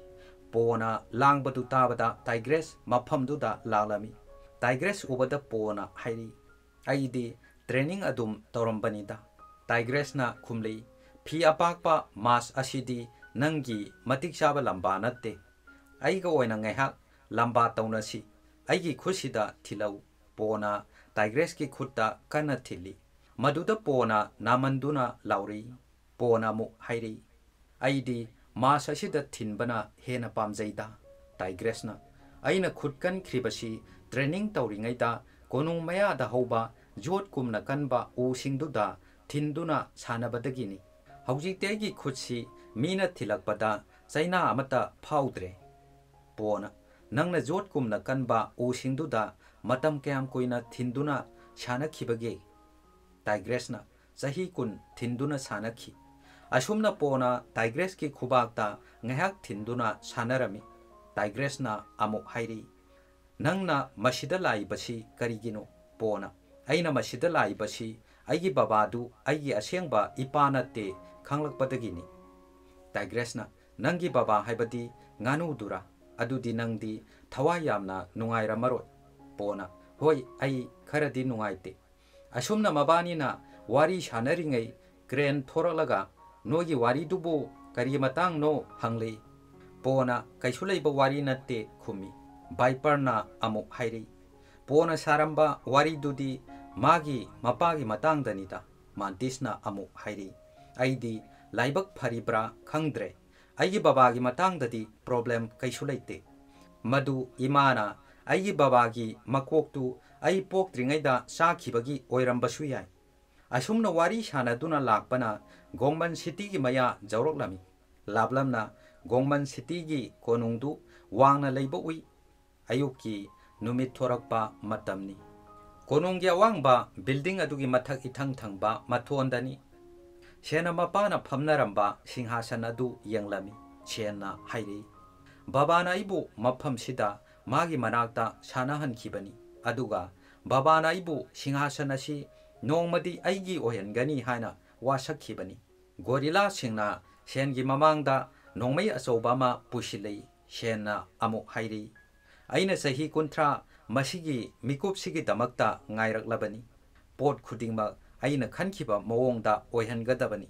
ꯄꯣꯅ ꯂꯥꯡꯕꯗꯨ ꯇꯥꯕꯗ ꯇꯥꯏꯒ꯭ꯔꯦꯁ ꯃꯐꯝꯗꯨꯗ ꯂꯥꯛꯂꯝꯃꯤ ꯇꯥꯏꯒ꯭ꯔꯦꯁ ꯎꯕꯗ ꯄꯣꯅ ꯍꯥꯏꯔꯤ ꯑꯩꯗꯤ ꯇ꯭ꯔꯦꯅꯤꯡ ꯑꯗꯨꯝ ꯇꯧꯔꯝꯕꯅꯤꯗ ꯇꯥꯏꯒ꯭ꯔꯦꯁꯅ ꯈꯨꯝꯂꯤ ꯐꯤ ꯑꯄꯥꯛꯄ ꯃꯥꯁ ꯑꯁꯤꯗꯤ ꯅꯪꯒꯤ ꯃꯇꯤꯛ ꯆꯥꯕ ꯂꯝꯕꯥ ꯅꯠꯇꯦ ꯑꯩꯒ ꯑꯣꯏꯅ ꯉꯥꯏꯍꯥꯛ ꯂꯝꯕꯥ ꯇꯧꯅꯁꯤ ꯑꯩꯒꯤ ꯈꯨꯠꯁꯤꯗ ꯊꯤꯜꯂꯧ ꯄꯣꯅ ꯇꯥꯏꯒ꯭ꯔꯦꯁꯀꯤ ꯈꯨꯠꯇ ꯀꯟꯅ ꯊꯤꯜꯂꯤ ꯃꯗꯨꯗ ꯄꯣꯅ ꯅꯥꯃꯟꯗꯨꯅ ꯂꯥꯎꯔꯤ ꯄꯣꯅ ꯑꯃꯨꯛ ꯍꯥꯏꯔꯤ ꯑꯩꯗꯤ ꯃꯥꯁ ꯑꯁꯤꯗ ꯊꯤꯟꯕꯅ ꯍꯦꯟꯅ ꯄꯥꯝꯖꯩꯗ ꯇꯥꯏꯒ꯭ꯔꯦꯁꯅ ꯑꯩꯅ ꯈꯨꯠ ꯀꯟꯈ꯭ꯔꯤꯕꯁꯤ ꯇ꯭ꯔꯦꯅꯤꯡ ꯇꯧꯔꯤꯉꯩꯗ ꯀꯣꯅꯨꯡ ꯃꯌꯥꯗ ꯍꯧꯕ ꯌꯣꯠꯀꯨꯝꯅ ꯀꯟꯕ ꯎꯁꯤꯡꯗꯨꯗ ꯊꯤꯟꯗꯨꯅ ꯁꯥꯟꯅꯕꯗꯒꯤꯅꯤ ꯍꯧꯖꯤꯛꯇꯤ ꯑꯩꯒꯤ ꯈꯨꯠꯁꯤ ꯃꯤꯅ ꯊꯤꯜꯂꯛꯄꯗ ꯆꯩꯅꯥ ꯑꯃꯠꯇ ꯐꯥꯎꯗ꯭ꯔꯦ ꯄꯣꯅ ꯅꯪꯅ ꯌꯣꯠꯀꯨꯝꯅ ꯀꯟꯕ ꯎꯁꯤꯡꯗꯨꯗ ꯃꯇꯝ ꯀꯌꯥꯝ ꯀꯨꯏꯅ ꯊꯤꯟꯗꯨꯅ ꯁꯥꯟꯅꯈꯤꯕꯒꯦ ꯇꯥꯏꯒ꯭ꯔꯦꯁꯅ ꯆꯍꯤ 10 ꯊꯤꯟꯗꯨꯅ ꯁꯥꯟꯅꯈꯤ ꯑꯁꯨꯝꯅ ꯄꯣꯅ ꯇꯥꯏꯒ꯭ꯔꯦꯁꯀꯤ ꯈꯨꯕꯥꯛꯇ ꯉꯥꯏꯍꯥꯛ ꯊꯤꯟꯗꯨꯅ ꯁꯥꯟꯅꯔꯝꯃꯤ ꯇꯥꯏꯒ꯭ꯔꯦꯁꯅ ꯑꯃꯨꯛ ꯍꯥꯏꯔꯤ ꯅꯪꯅ ꯃꯁꯤꯗ ꯂꯥꯛꯏꯕꯁꯤ ꯀꯔꯤꯒꯤꯅꯣ ꯄꯣꯅ ꯑꯩꯅ ꯃꯁꯤꯗ ꯂꯥꯛꯏꯕꯁꯤ ꯑꯩꯒꯤ ꯕꯕꯥꯗꯨ ꯑꯩꯒꯤ ꯑꯁꯦꯡꯕ ꯏꯄꯥ ꯅꯠꯇꯦ ꯈꯪꯂꯛꯄꯗꯒꯤꯅꯤ ꯇꯥꯏꯒ꯭ꯔꯦꯁꯅ ꯅꯪꯒꯤ ꯕꯕꯥ ꯍꯥꯏꯕꯗꯤ ꯉꯥꯅꯨꯗꯨꯔꯥ ꯑꯗꯨꯗꯤ ꯅꯪꯗꯤ ꯊꯋꯥꯏ ꯌꯥꯝꯅ ꯅꯨꯡꯉꯥꯏꯔꯝꯃꯔꯣꯏ ꯄꯣꯅ ꯍꯣꯏ ꯑꯩ ꯈꯔꯗꯤ ꯅꯨꯡꯉꯥꯏꯇꯦ ꯑꯁꯨꯝꯅ ꯃꯕꯥꯅꯤꯅ ꯋꯥꯔꯤ ꯁꯥꯟꯅꯔꯤꯉꯩ ꯀ꯭ꯔꯦꯟ ꯊꯣꯔꯛꯂꯒ ꯅꯣꯏꯒꯤ ꯋꯥꯔꯤꯗꯨꯕꯨ ꯀꯔꯤ ꯃꯇꯥꯡꯅꯣ ꯍꯪꯂꯤ ꯄꯣꯅ ꯀꯩꯁꯨ ꯂꯩꯕ ꯋꯥꯔꯤ ꯅꯠꯇꯦ ꯈꯨꯝꯃꯤ ꯚꯥꯏꯄꯔꯅ ꯑꯃꯨꯛ ꯍꯥꯏꯔꯤ ꯄꯣꯅ ꯁꯥꯔꯝꯕ ꯋꯥꯔꯤꯗꯨꯗꯤ ꯃꯥꯒꯤ ꯃꯄꯥꯒꯤ ꯃꯇꯥꯡꯗꯅꯤꯗ ꯃꯥꯟꯇꯤꯁꯅ ꯑꯃꯨꯛ ꯍꯥꯏꯔꯤ ꯑꯩꯗꯤ ꯂꯥꯏꯕꯛ ꯐꯔꯤꯕ꯭ꯔꯥ ꯈꯪꯗ꯭ꯔꯦ ꯑꯩꯒꯤ ꯕꯕꯥꯒꯤ ꯃꯇꯥꯡꯗꯗꯤ ꯄ꯭ꯔꯣꯕ꯭ꯂꯦꯝ ꯀꯩꯁꯨ ꯂꯩꯇꯦ ꯃꯗꯨ ꯏꯃꯥꯅ ꯑꯩꯒꯤ ꯕꯕꯥꯒꯤ ꯃꯀꯣꯛꯇꯨ ꯑꯩ ꯄꯣꯛꯇ꯭ꯔꯤꯉꯩꯗ ꯆꯥꯈꯤꯕꯒꯤ ꯑꯣꯏꯔꯝꯕꯁꯨ ꯌꯥꯏ ꯑꯁꯨꯝꯅ ꯋꯥꯔꯤ ꯁꯥꯟꯅꯗꯨꯅ ꯂꯥꯛꯄꯅ ꯒꯣꯡꯃꯟ ꯁꯤꯇꯤꯒꯤ ꯃꯌꯥ ꯌꯧꯔꯛꯂꯝꯃꯤ ꯂꯥꯞꯂꯝꯅ ꯒꯣꯡꯃꯟ ꯁꯤꯇꯤꯒꯤ ꯀꯣꯅꯨꯡꯗꯨ ꯋꯥꯡꯅ ꯂꯩꯕ ꯎꯏ ꯑꯌꯨꯛꯀꯤ ꯅꯨꯃꯤꯠ ꯊꯣꯔꯛꯄ ꯃꯇꯝꯅꯤ ꯀꯣꯅꯨꯡꯒꯤ ꯑꯋꯥꯡꯕ ꯕꯤꯜꯗꯤꯡ ꯑꯗꯨꯒꯤ ꯃꯊꯛ ꯏꯊꯪ ꯊꯪꯕ ꯃꯊꯣꯟꯗꯅꯤ ꯁꯦꯟꯅ ꯃꯄꯥꯅ ꯐꯝꯅꯔꯝꯕ ꯁꯤꯡꯍꯥꯁꯟ ꯑꯗꯨ ꯌꯦꯡꯂꯝꯃꯤ ꯁꯦꯟꯅ ꯍꯥꯏꯔꯤ ꯕꯕꯥꯅ ꯑꯩꯕꯨ ꯃꯐꯝꯁꯤꯗ ꯃꯥꯒꯤ ꯃꯅꯥꯛꯇ ꯁꯥꯟꯅꯍꯟꯈꯤꯕꯅꯤ ꯑꯗꯨꯒ ꯕꯕꯥꯅ ꯑꯩꯕꯨ ꯁꯤꯡꯍꯥꯁꯟ ꯑꯁꯤ ꯅꯣꯡꯃꯗꯤ ꯑꯩꯒꯤ ꯑꯣꯏꯍꯟꯒꯅꯤ ꯍꯥꯏꯅ ꯋꯥꯁꯛꯈꯤꯕꯅꯤ ꯒꯣꯔꯤꯂꯥꯁꯤꯡꯅ ꯁꯦꯟꯒꯤ ꯃꯃꯥꯡꯗ ꯅꯣꯡꯃꯩ ꯑꯆꯧꯕ ꯑꯃ ꯄꯨꯁꯤꯜꯂꯤ ꯁꯦꯟꯅ ꯑꯃꯨꯛ ꯍꯥꯏꯔꯤ ꯑꯩꯅ ꯆꯍꯤ 30 ꯃꯁꯤꯒꯤ ꯃꯤꯀꯨꯞꯁꯤꯒꯤꯗꯃꯛꯇ ꯉꯥꯏꯔꯛꯂꯕꯅꯤ ꯄꯣꯠ ꯈꯨꯗꯤꯡꯃꯛ ꯑꯩꯅ ꯈꯟꯈꯤꯕ ꯃꯑꯣꯡꯗ ꯑꯣꯏꯍꯟꯒꯗꯕꯅꯤ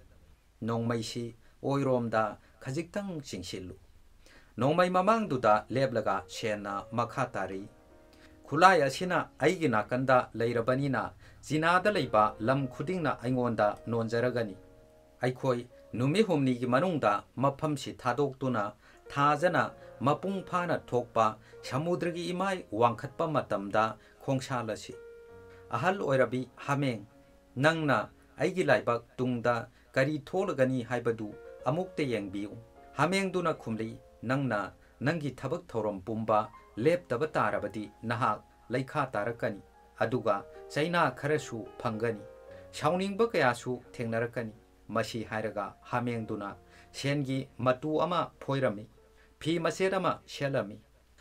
ꯅꯣꯡꯃꯩꯁꯤ ꯑꯣꯏꯔꯣꯝꯗ ꯈꯖꯤꯛꯇꯪ ꯆꯤꯡꯁꯤꯜꯂꯨ ꯅꯣꯡꯃꯩ ꯃꯃꯥꯡꯗꯨꯗ ꯂꯦꯞꯂꯒ ꯁꯦꯟꯅ ꯃꯈꯥ ꯇꯥꯔꯤ ꯈꯨꯠꯂꯥꯏ ꯑꯁꯤꯅ ꯑꯩꯒꯤ ꯅꯥꯀꯟꯗ ꯂꯩꯔꯕꯅꯤꯅ ꯆꯤꯅꯥꯗ ꯂꯩꯕ ꯂꯝ ꯈꯨꯗꯤꯡꯅ ꯑꯩꯉꯣꯟꯗ ꯅꯣꯟꯖꯔꯒꯅꯤ ꯑꯩꯈꯣꯏ ꯅꯨꯃꯤꯠ 6ꯅꯤꯒꯤ ꯃꯅꯨꯡꯗ ꯃꯐꯝꯁꯤ ꯊꯥꯗꯣꯛꯇꯨꯅ ꯊꯥꯖꯅ ꯃꯄꯨꯡ ꯐꯥꯅ ꯊꯣꯛꯄ ꯁꯃꯨꯗ꯭ꯔꯒꯤ ꯏꯃꯥꯏ ꯋꯥꯡꯈꯠꯄ ꯃꯇꯝꯗ ꯈꯣꯡꯁꯥꯜꯂꯁꯤ ꯑꯍꯜ ꯑꯣꯏꯔꯕꯤ ꯍꯥꯃꯦꯡ ꯅꯪꯅ ꯑꯩꯒꯤ ꯂꯥꯏꯕꯛ ꯇꯨꯡꯗ ꯀꯔꯤ ꯊꯣꯛꯂꯒꯅꯤ ꯍꯥꯏꯕꯗꯨ ꯑꯃꯨꯛꯇ ꯌꯦꯡꯕꯤꯌꯨ ꯍꯥꯃꯦꯡꯗꯨꯅ ꯈꯨꯝꯂꯤ ꯅꯪꯅ ꯅꯪꯒꯤ ꯊꯕꯛ ꯊꯧꯔꯝ ꯄꯨꯝꯕ ꯂꯦꯞꯇꯕ ꯇꯥꯔꯕꯗꯤ ꯅꯍꯥꯛ ꯂꯩꯈꯥ ꯇꯥꯔꯛꯀꯅꯤ ꯑꯗꯨꯒ ꯆꯩꯅꯥ ꯈꯔꯁꯨ ꯐꯪꯒꯅꯤ ꯁꯥꯎꯅꯤꯡꯕ ꯀꯌꯥꯁꯨ ꯊꯦꯡꯅꯔꯛꯀꯅꯤ ꯃꯁꯤ ꯍꯥꯏꯔꯒ ꯍꯥꯃꯦꯡꯗꯨꯅ ꯁꯦꯟꯒꯤ ꯃꯇꯨ ꯑꯃ ꯐꯣꯏꯔꯝꯃꯤ ꯐꯤ ꯃꯆꯦꯠ ꯑꯃ ꯁꯦꯠꯂꯝꯃꯤ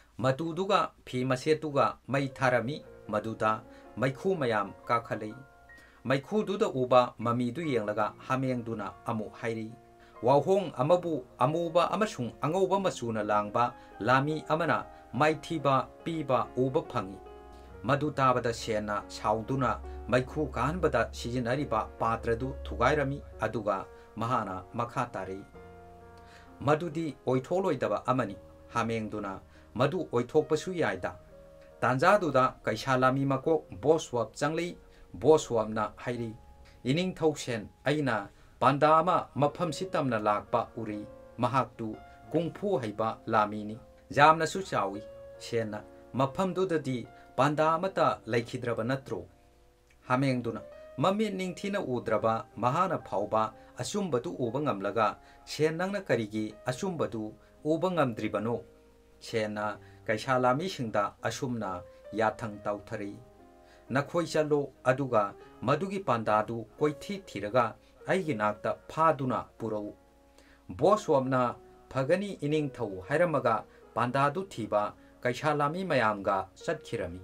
ꯃꯇꯨꯗꯨꯒ ꯐꯤ ꯃꯆꯦꯠꯇꯨꯒ ꯃꯩ ꯊꯥꯔꯝꯃꯤ ꯃꯗꯨꯗ ꯃꯩꯈꯨ ꯃꯌꯥꯝ ꯀꯥꯈꯠꯂꯛꯏ ꯃꯩꯈꯨꯗꯨꯗ ꯎꯕ ꯃꯃꯤꯗꯨ ꯌꯦꯡꯂꯒ ꯍꯥꯃꯦꯡꯗꯨꯅ ꯑꯃꯨꯛ ꯍꯥꯏꯔꯤ ꯋꯥꯍꯣꯡ ꯑꯃꯕꯨ ꯑꯃꯨꯕ ꯑꯃꯁꯨꯡ ꯑꯉꯧꯕ ꯃꯆꯨꯅ ꯂꯥꯡꯕ ꯂꯥꯃꯤ ꯑꯃꯅ ꯃꯥꯏꯊꯤꯕ ꯄꯤꯕ ꯎꯕ ꯐꯪꯏ ꯃꯗꯨ ꯇꯥꯕꯗ ꯁꯦꯟꯅ ꯁꯥꯎꯗꯨꯅ ꯃꯩꯈꯨ ꯀꯥꯍꯟꯕꯗ ꯁꯤꯖꯤꯟꯅꯔꯤꯕ ꯄꯥꯇ꯭ꯔꯗꯨ ꯊꯨꯒꯥꯏꯔꯝꯃꯤ ꯑꯗꯨꯒ ꯃꯍꯥꯛꯅ ꯃꯈꯥ ꯇꯥꯔꯛꯏ ꯃꯗꯨꯗꯤ ꯑꯣꯏꯊꯣꯛꯂꯣꯏꯗꯕ ꯑꯃꯅꯤ ꯍꯥꯃꯦꯡꯗꯨꯅ ꯃꯗꯨ ꯑꯣꯏꯊꯣꯛꯄꯁꯨ ꯌꯥꯏꯗ ꯇꯥꯟꯖꯥꯗꯨꯗ ꯀꯩꯁꯥ ꯂꯥꯃꯤ ꯃꯀꯣꯛ ꯕꯣꯁꯋꯥꯞ ꯆꯪꯂꯛꯏ ꯕꯣꯁꯋꯥꯞꯅ ꯍꯥꯏꯔꯤ ining thausen aina panda ama mafam sitamna lakpa uri mahaktu kung fu haiba lamini jamna su chawi sena mafam du dadi panda amata laikhidraba natro hamengduna mami ningthina udraba mahana phauba asumbadu uba ngamlaga sen nangna karigi asumbadu uba ngamdribano sena kaishalami singda asumna yathang tauthari nakhoi chalo aduga madugi pandadu koithi thiraga aigi nakta phaduna purau boswamna phagani ining thau hairamaga pandadu thiba kaishalami mayamga satkhirami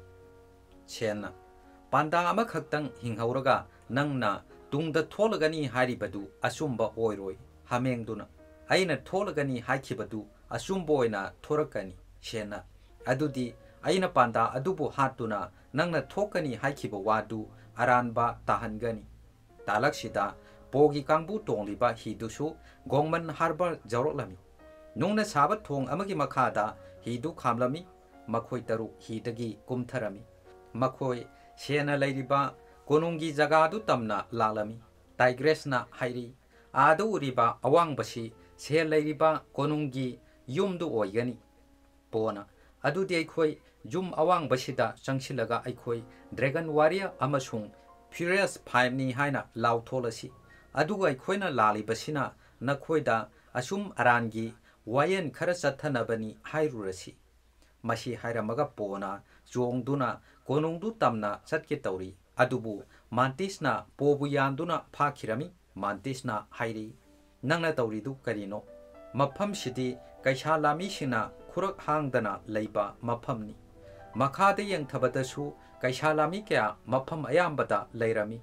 sena panda ama khaktang hinghauraga nangna tungda tholagani haribadu asumba oiroi hamengduna aina tholagani haikibadu asumba oina thorakani sena adudi aina panda adubu hatuna nangna thokani haikiba wadu aranba tahangani talaksida pogi kangbu tongliba hidusu gongman harbor jawroklami nungna sabat thong amagi makhada hidu khamlami makhoi taru hidagi kumtharami makhoi sena lairiba konungi jagadu tamna lalami tigresna hairi adu uriba awangbasi se lairiba konungi yumdu oigani pona adudi aikhoi jum awangbasida changsilaga aikhoi dragon warrior amasung furious 5 ni haina lautholasi aduga aikhoina lalibasina nakhoida asum arangi wayen khara chathanabani hairurasi mashi hairamaga pona chongduna konungdu tamna chatke tauri adubu mantisna pobu yanduna phakhirami mantisna hairi nangna tauridu karino mafam sidi kaisha lami sina khurak hangdana leiba mafamni makhada yengthabadasu kaisha lami kya mafam ayambada leirami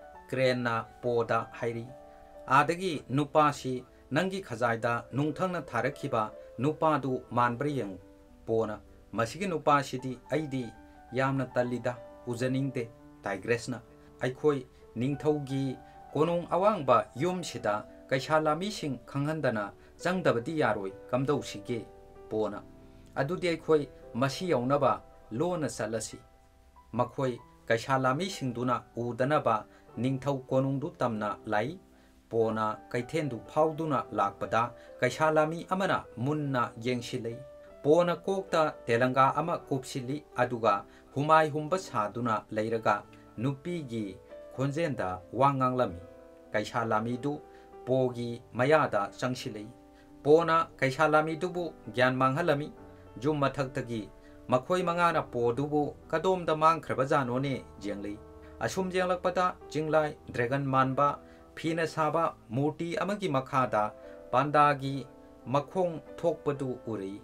krena poda hairi adagi nupasi nangi khajaida nungthangna tharakhiba nupadu manbri yang pona masigi nupasidi aidi yamna talida ujaningde tigresna aikhoi ningthaugi konung awangba yumsida kaishalami sing khanghandana changdabadi yaroi kamdaushige pona adudi aikhoi masi yaunaba lona salasi makhoi kaishalami singduna udanaba ningthau konungdu tamna lai pona kaithendu phauduna lakpada kaishalami amana munna yengsilei pona kokta telanga ama kupsili aduga humai humba saduna leiraga nupi gi khonjenda wanganglami kaishalami du pogi mayada changsilei pona kaishalami dubu gyan manghalami jum mathaktagi makhoi mangana podubu kadomda mangkhraba janone jenglei asum jenglakpada jinglai dragon manba phina saba murti amagi makhada pandagi makhong thokpadu uri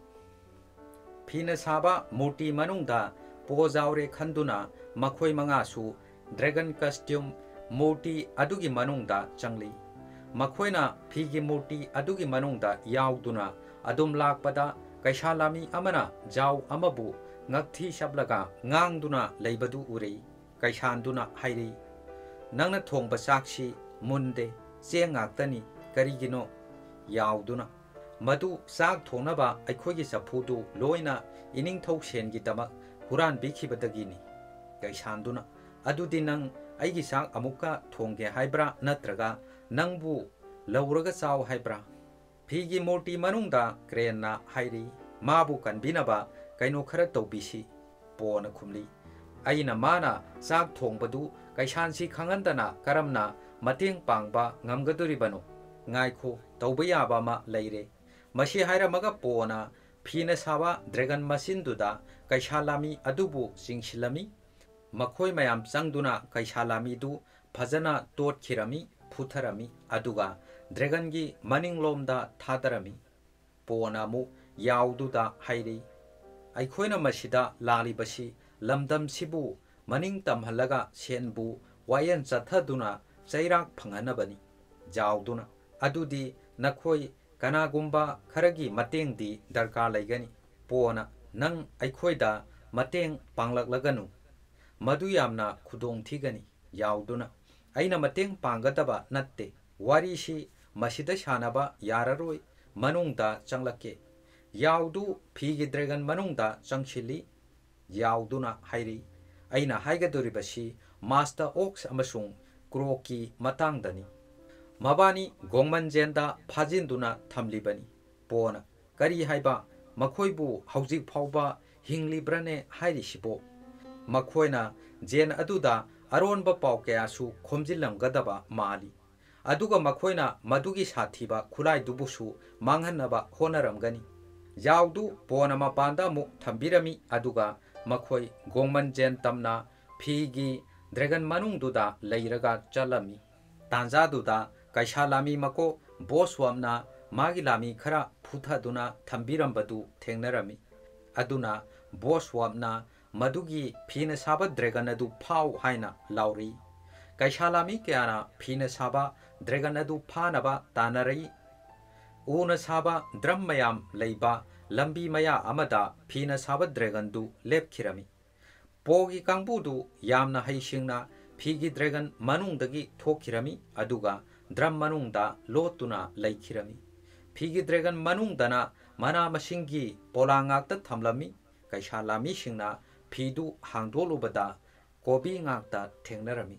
phina saba murti manungda pojaure khanduna makhoi mangasu dragon costume murti adugi manungda changli makhoina phigi murti adugi manungda yauduna adum lakpada kaishalami amana jaw amabu ngakthi sablaga ngangduna leibadu urei kaishanduna hairi nangna thongba sakshi munde chengaktani karigino yauduna madu sak thonaba aikhogi saphudu loina ining thausengi dama huran bikhibadagini kaishanduna adudi nang aigi sak amuka thongge haibra natraga nangbu lauraga chaw haibra phigi murti manungda krena hairi mabu kanbinaba kaino khara tawbisi pona khumli aina mana sak thongbadu kaishansi khangandana karamna mateng pangba ngamgaduribano ngaikho tawbayaba ma leire mashi haira maga pona phina sawa dragon machine duda kaishalami adubu singsilami makhoi mayam changduna kaishalami du phajana tot khirami phutharami aduga dragon gi maninglomda thadarami pona mu yaududa hairi aikhoina masida lalibasi lamdam sibu maning tamhalaga senbu wayan chathaduna chairak phanganabani jauduna adudi nakhoi kanagumba kharagi matengdi darkar laigani pona nang aikhoida mateng panglaklaganu madu yamna khudong thigani yauduna aina mateng pangadaba natte warisi masida shanaba yararoi manungda changlake yaudu phigi dragon manungda changchili yauduna hairi aina haigadoribasi master ox amasung ꯀ꯭ꯔꯣꯛꯀꯤ ꯃꯇꯥꯡꯗꯅꯤ꯫ ꯃꯕꯥꯅꯤ ꯒꯣꯡꯃꯟꯖꯦꯟꯗ ꯐꯥꯖꯤꯟꯗꯨꯅ ꯊꯝꯂꯤꯕꯅꯤ꯫ ꯄꯣꯅ ꯀꯔꯤ ꯍꯥꯏꯕ ꯃꯈꯣꯏꯕꯨ ꯍꯧꯖꯤꯛ ꯐꯥꯎꯕ ꯍꯤꯡꯂꯤꯕ꯭ꯔꯅꯦ ꯍꯥꯏꯔꯤꯁꯤꯕꯣ? ꯃꯈꯣꯏꯅ ꯖꯦꯟ ꯑꯗꯨꯗ ꯑꯔꯣꯟꯕ ꯄꯥꯎ ꯀꯌꯥꯁꯨ ꯈꯣꯝꯖꯤꯜꯂꯝꯒꯗꯕ ꯃꯥꯜꯂꯤ꯫ ꯑꯗꯨꯒ ꯃꯈꯣꯏꯅ ꯃꯗꯨꯒꯤ ꯁꯥꯊꯤꯕ ꯈꯨꯠꯂꯥꯏꯗꯨꯕꯨꯁꯨ ꯃꯥꯡꯍꯟꯅꯕ ꯍꯣꯠꯅꯔꯝꯒꯅꯤ꯫ ꯌꯥꯎꯗꯨ ꯄꯣꯅ ꯃꯄꯥꯟꯗ ꯑꯃꯨꯛ ꯊꯝꯕꯤꯔꯝꯃꯤ ꯑꯗꯨꯒ ꯃꯈꯣꯏ ꯒꯣꯡꯃꯟꯖꯦꯟ ꯇꯝꯅ ꯐꯤꯒꯤ ꯗ꯭ꯔꯦꯒꯟ ꯃꯅꯨꯡꯗꯨꯗ ꯂꯩꯔꯒ ꯆꯠꯂꯝꯃꯤ꯫ ꯇꯥꯟꯖꯥꯗꯨꯗ ꯀꯩꯁꯥ ꯂꯥꯃꯤ ꯃꯀꯣꯛ ꯕꯣꯁꯋꯥꯝꯅ ꯃꯥꯒꯤ ꯂꯥꯃꯤ ꯈꯔ ꯐꯨꯊꯗꯨꯅ ꯊꯝꯕꯤꯔꯝꯕꯗꯨ ꯊꯦꯡꯅꯔꯝꯃꯤ꯫ ꯑꯗꯨꯅ ꯕꯣꯁꯋꯥꯝꯅ ꯃꯗꯨꯒꯤ ꯐꯤꯅ ꯁꯥꯕ ꯗ꯭ꯔꯦꯒꯟ ꯑꯗꯨ ꯐꯥꯎ ꯍꯥꯏꯅ ꯂꯥꯎꯔꯛꯏ꯫ ꯀꯩꯁꯥ ꯂꯥꯃꯤ ꯀꯌꯥꯅ ꯐꯤꯅ ꯁꯥꯕ ꯗ꯭ꯔꯦꯒꯟ ꯑꯗꯨ ꯐꯥꯅꯕ ꯇꯥꯟꯅꯔꯛꯏ꯫ ꯎꯅ ꯁꯥꯕ ꯗ꯭ꯔꯝ ꯃꯌꯥꯝ ꯂꯩꯕ ꯂꯝꯕꯤ ꯃꯌꯥ ꯑꯃꯗ ꯐꯤꯅ ꯁꯥꯕ ꯗ꯭ꯔꯦꯒꯟꯗꯨ ꯂꯦꯞꯈꯤꯔꯝꯃꯤ꯫ ꯄꯣꯒꯤ ꯀꯥꯡꯕꯨꯗꯨ ꯌꯥꯝꯅ ꯍꯩꯁꯤꯡꯅ ꯐꯤꯒꯤ ꯗ꯭ꯔꯦꯒꯟ ꯃꯅꯨꯡꯗꯒꯤ ꯊꯣꯛꯈꯤꯔꯝꯃꯤ ꯑꯗꯨꯒ ꯗ꯭ꯔꯝ ꯃꯅꯨꯡꯗ ꯂꯣꯠꯇꯨꯅ ꯂꯩꯈꯤꯔꯝꯃꯤ꯫ ꯐꯤꯒꯤ ꯗ꯭ꯔꯦꯒꯟ ꯃꯅꯨꯡꯗꯅ ꯃꯅꯥ ꯃꯁꯤꯡꯒꯤ ꯄꯣꯂꯥꯡ ꯉꯥꯛꯇ ꯊꯝꯂꯝꯃꯤ꯫ ꯀꯩꯁꯥ ꯂꯥꯃꯤꯁꯤꯡꯅ ꯐꯤꯗꯨ ꯍꯥꯡꯗꯣꯛꯂꯨꯕꯗ ꯀꯣꯕꯤ ꯉꯥꯛꯇ ꯊꯦꯡꯅꯔꯝꯃꯤ꯫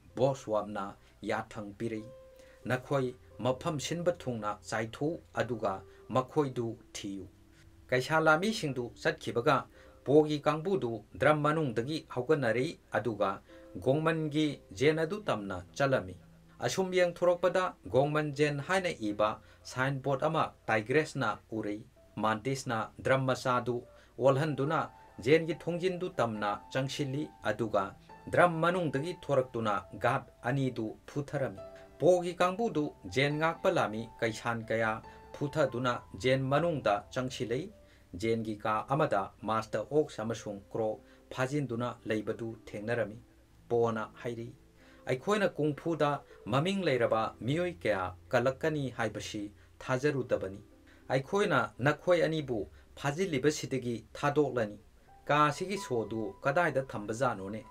ꯕꯣꯁꯋꯥꯝꯅ ꯌꯥꯊꯪ ꯄꯤꯔꯛꯏ, ꯅꯈꯣꯏ ꯃꯐꯝ ꯁꯤꯟꯕ ꯊꯨꯡꯅ ꯆꯥꯏꯊꯣꯛꯎ ꯑꯗꯨꯒ ꯃꯈꯣꯏꯗꯨ ꯊꯤꯌꯨ꯫ ꯀꯩꯁꯥ ꯂꯥꯃꯤꯁꯤꯡꯗꯨ ꯆꯠꯈꯤꯕꯒ ꯄꯣꯒꯤ ꯀꯥꯡꯕꯨꯗꯨ ꯗ꯭ꯔꯝ ꯃꯅꯨꯡꯗꯒꯤ ꯍꯧꯒꯠꯅꯔꯛꯏ ꯑꯗꯨꯒ ꯒꯣꯡꯃꯟꯒꯤ ꯖꯦꯟ ꯑꯗꯨ ꯇꯝꯅ ꯆꯠꯂꯝꯃꯤ꯫ ꯑꯁꯨꯝ ꯌꯦꯡꯊꯣꯔꯛꯄꯗ ꯒꯣꯡꯃꯟꯖꯦꯟ ꯍꯥꯏꯅ ꯏꯕ ꯁꯥꯏꯟꯕꯣꯔꯗ ꯑꯃ ꯇꯥꯏꯒ꯭ꯔꯦꯁꯅ ꯎꯔꯛꯏ꯫ ꯃꯥꯟꯇꯤꯁꯅ ꯗ꯭ꯔꯝ ꯃꯆꯥꯗꯨ ꯑꯣꯜꯍꯟꯗꯨꯅ ꯖꯦꯟꯒꯤ ꯊꯣꯡꯖꯤꯟꯗꯨ ꯇꯝꯅ ꯆꯪꯁꯤꯜꯂꯤ ꯑꯗꯨꯒ ꯗ꯭ꯔꯝ ꯃꯅꯨꯡꯗꯒꯤ ꯊꯣꯔꯛꯇꯨꯅ ꯒꯥꯔꯗ ꯑꯅꯤꯗꯨ ꯐꯨꯊꯔꯝꯃꯤ꯫ ꯄꯣꯒꯤ ꯀꯥꯡꯕꯨꯗꯨ ꯖꯦꯟ ꯉꯥꯛꯄ ꯂꯥꯃꯤ ꯀꯩꯁꯥꯟ ꯀꯌꯥ ꯐꯨꯊꯗꯨꯅ ꯖꯦꯟ ꯃꯅꯨꯡꯗ ꯆꯪꯁꯤꯜꯂꯛꯏ꯫ ꯖꯦꯟꯒꯤ ꯀꯥ ꯑꯃꯗ ꯃꯥꯁꯇꯔ ꯑꯣꯛꯁ ꯑꯃꯁꯨꯡ ꯀ꯭ꯔꯣꯛ ꯐꯥꯖꯤꯟꯗꯨꯅ ꯂꯩꯕꯗꯨ ꯊꯦꯡꯅꯔꯝꯃꯤ꯫ ꯄꯣꯅ ꯍꯥꯏꯔꯤ, ꯑꯩꯈꯣꯏꯅ ꯀꯨꯡꯐꯨꯗ ꯃꯃꯤꯡ ꯂꯩꯔꯕ ꯃꯤꯑꯣꯏ ꯀꯌꯥ ꯀꯜꯂꯛꯀꯅꯤ ꯍꯥꯏꯕꯁꯤ ꯊꯥꯖꯔꯨꯗꯕꯅꯤ꯫ ꯑꯩꯈꯣꯏꯅ ꯅꯈꯣꯏ ꯑꯅꯤꯕꯨ ꯐꯥꯖꯤꯜꯂꯤꯕꯁꯤꯗꯒꯤ ꯊꯥꯗꯣꯛꯂꯅꯤ꯫ ꯀꯥꯁꯤꯒꯤ ꯁꯣꯗꯨ ꯀꯗꯥꯏꯗ ꯊꯝꯕꯖꯥꯠꯅꯣꯅꯦ?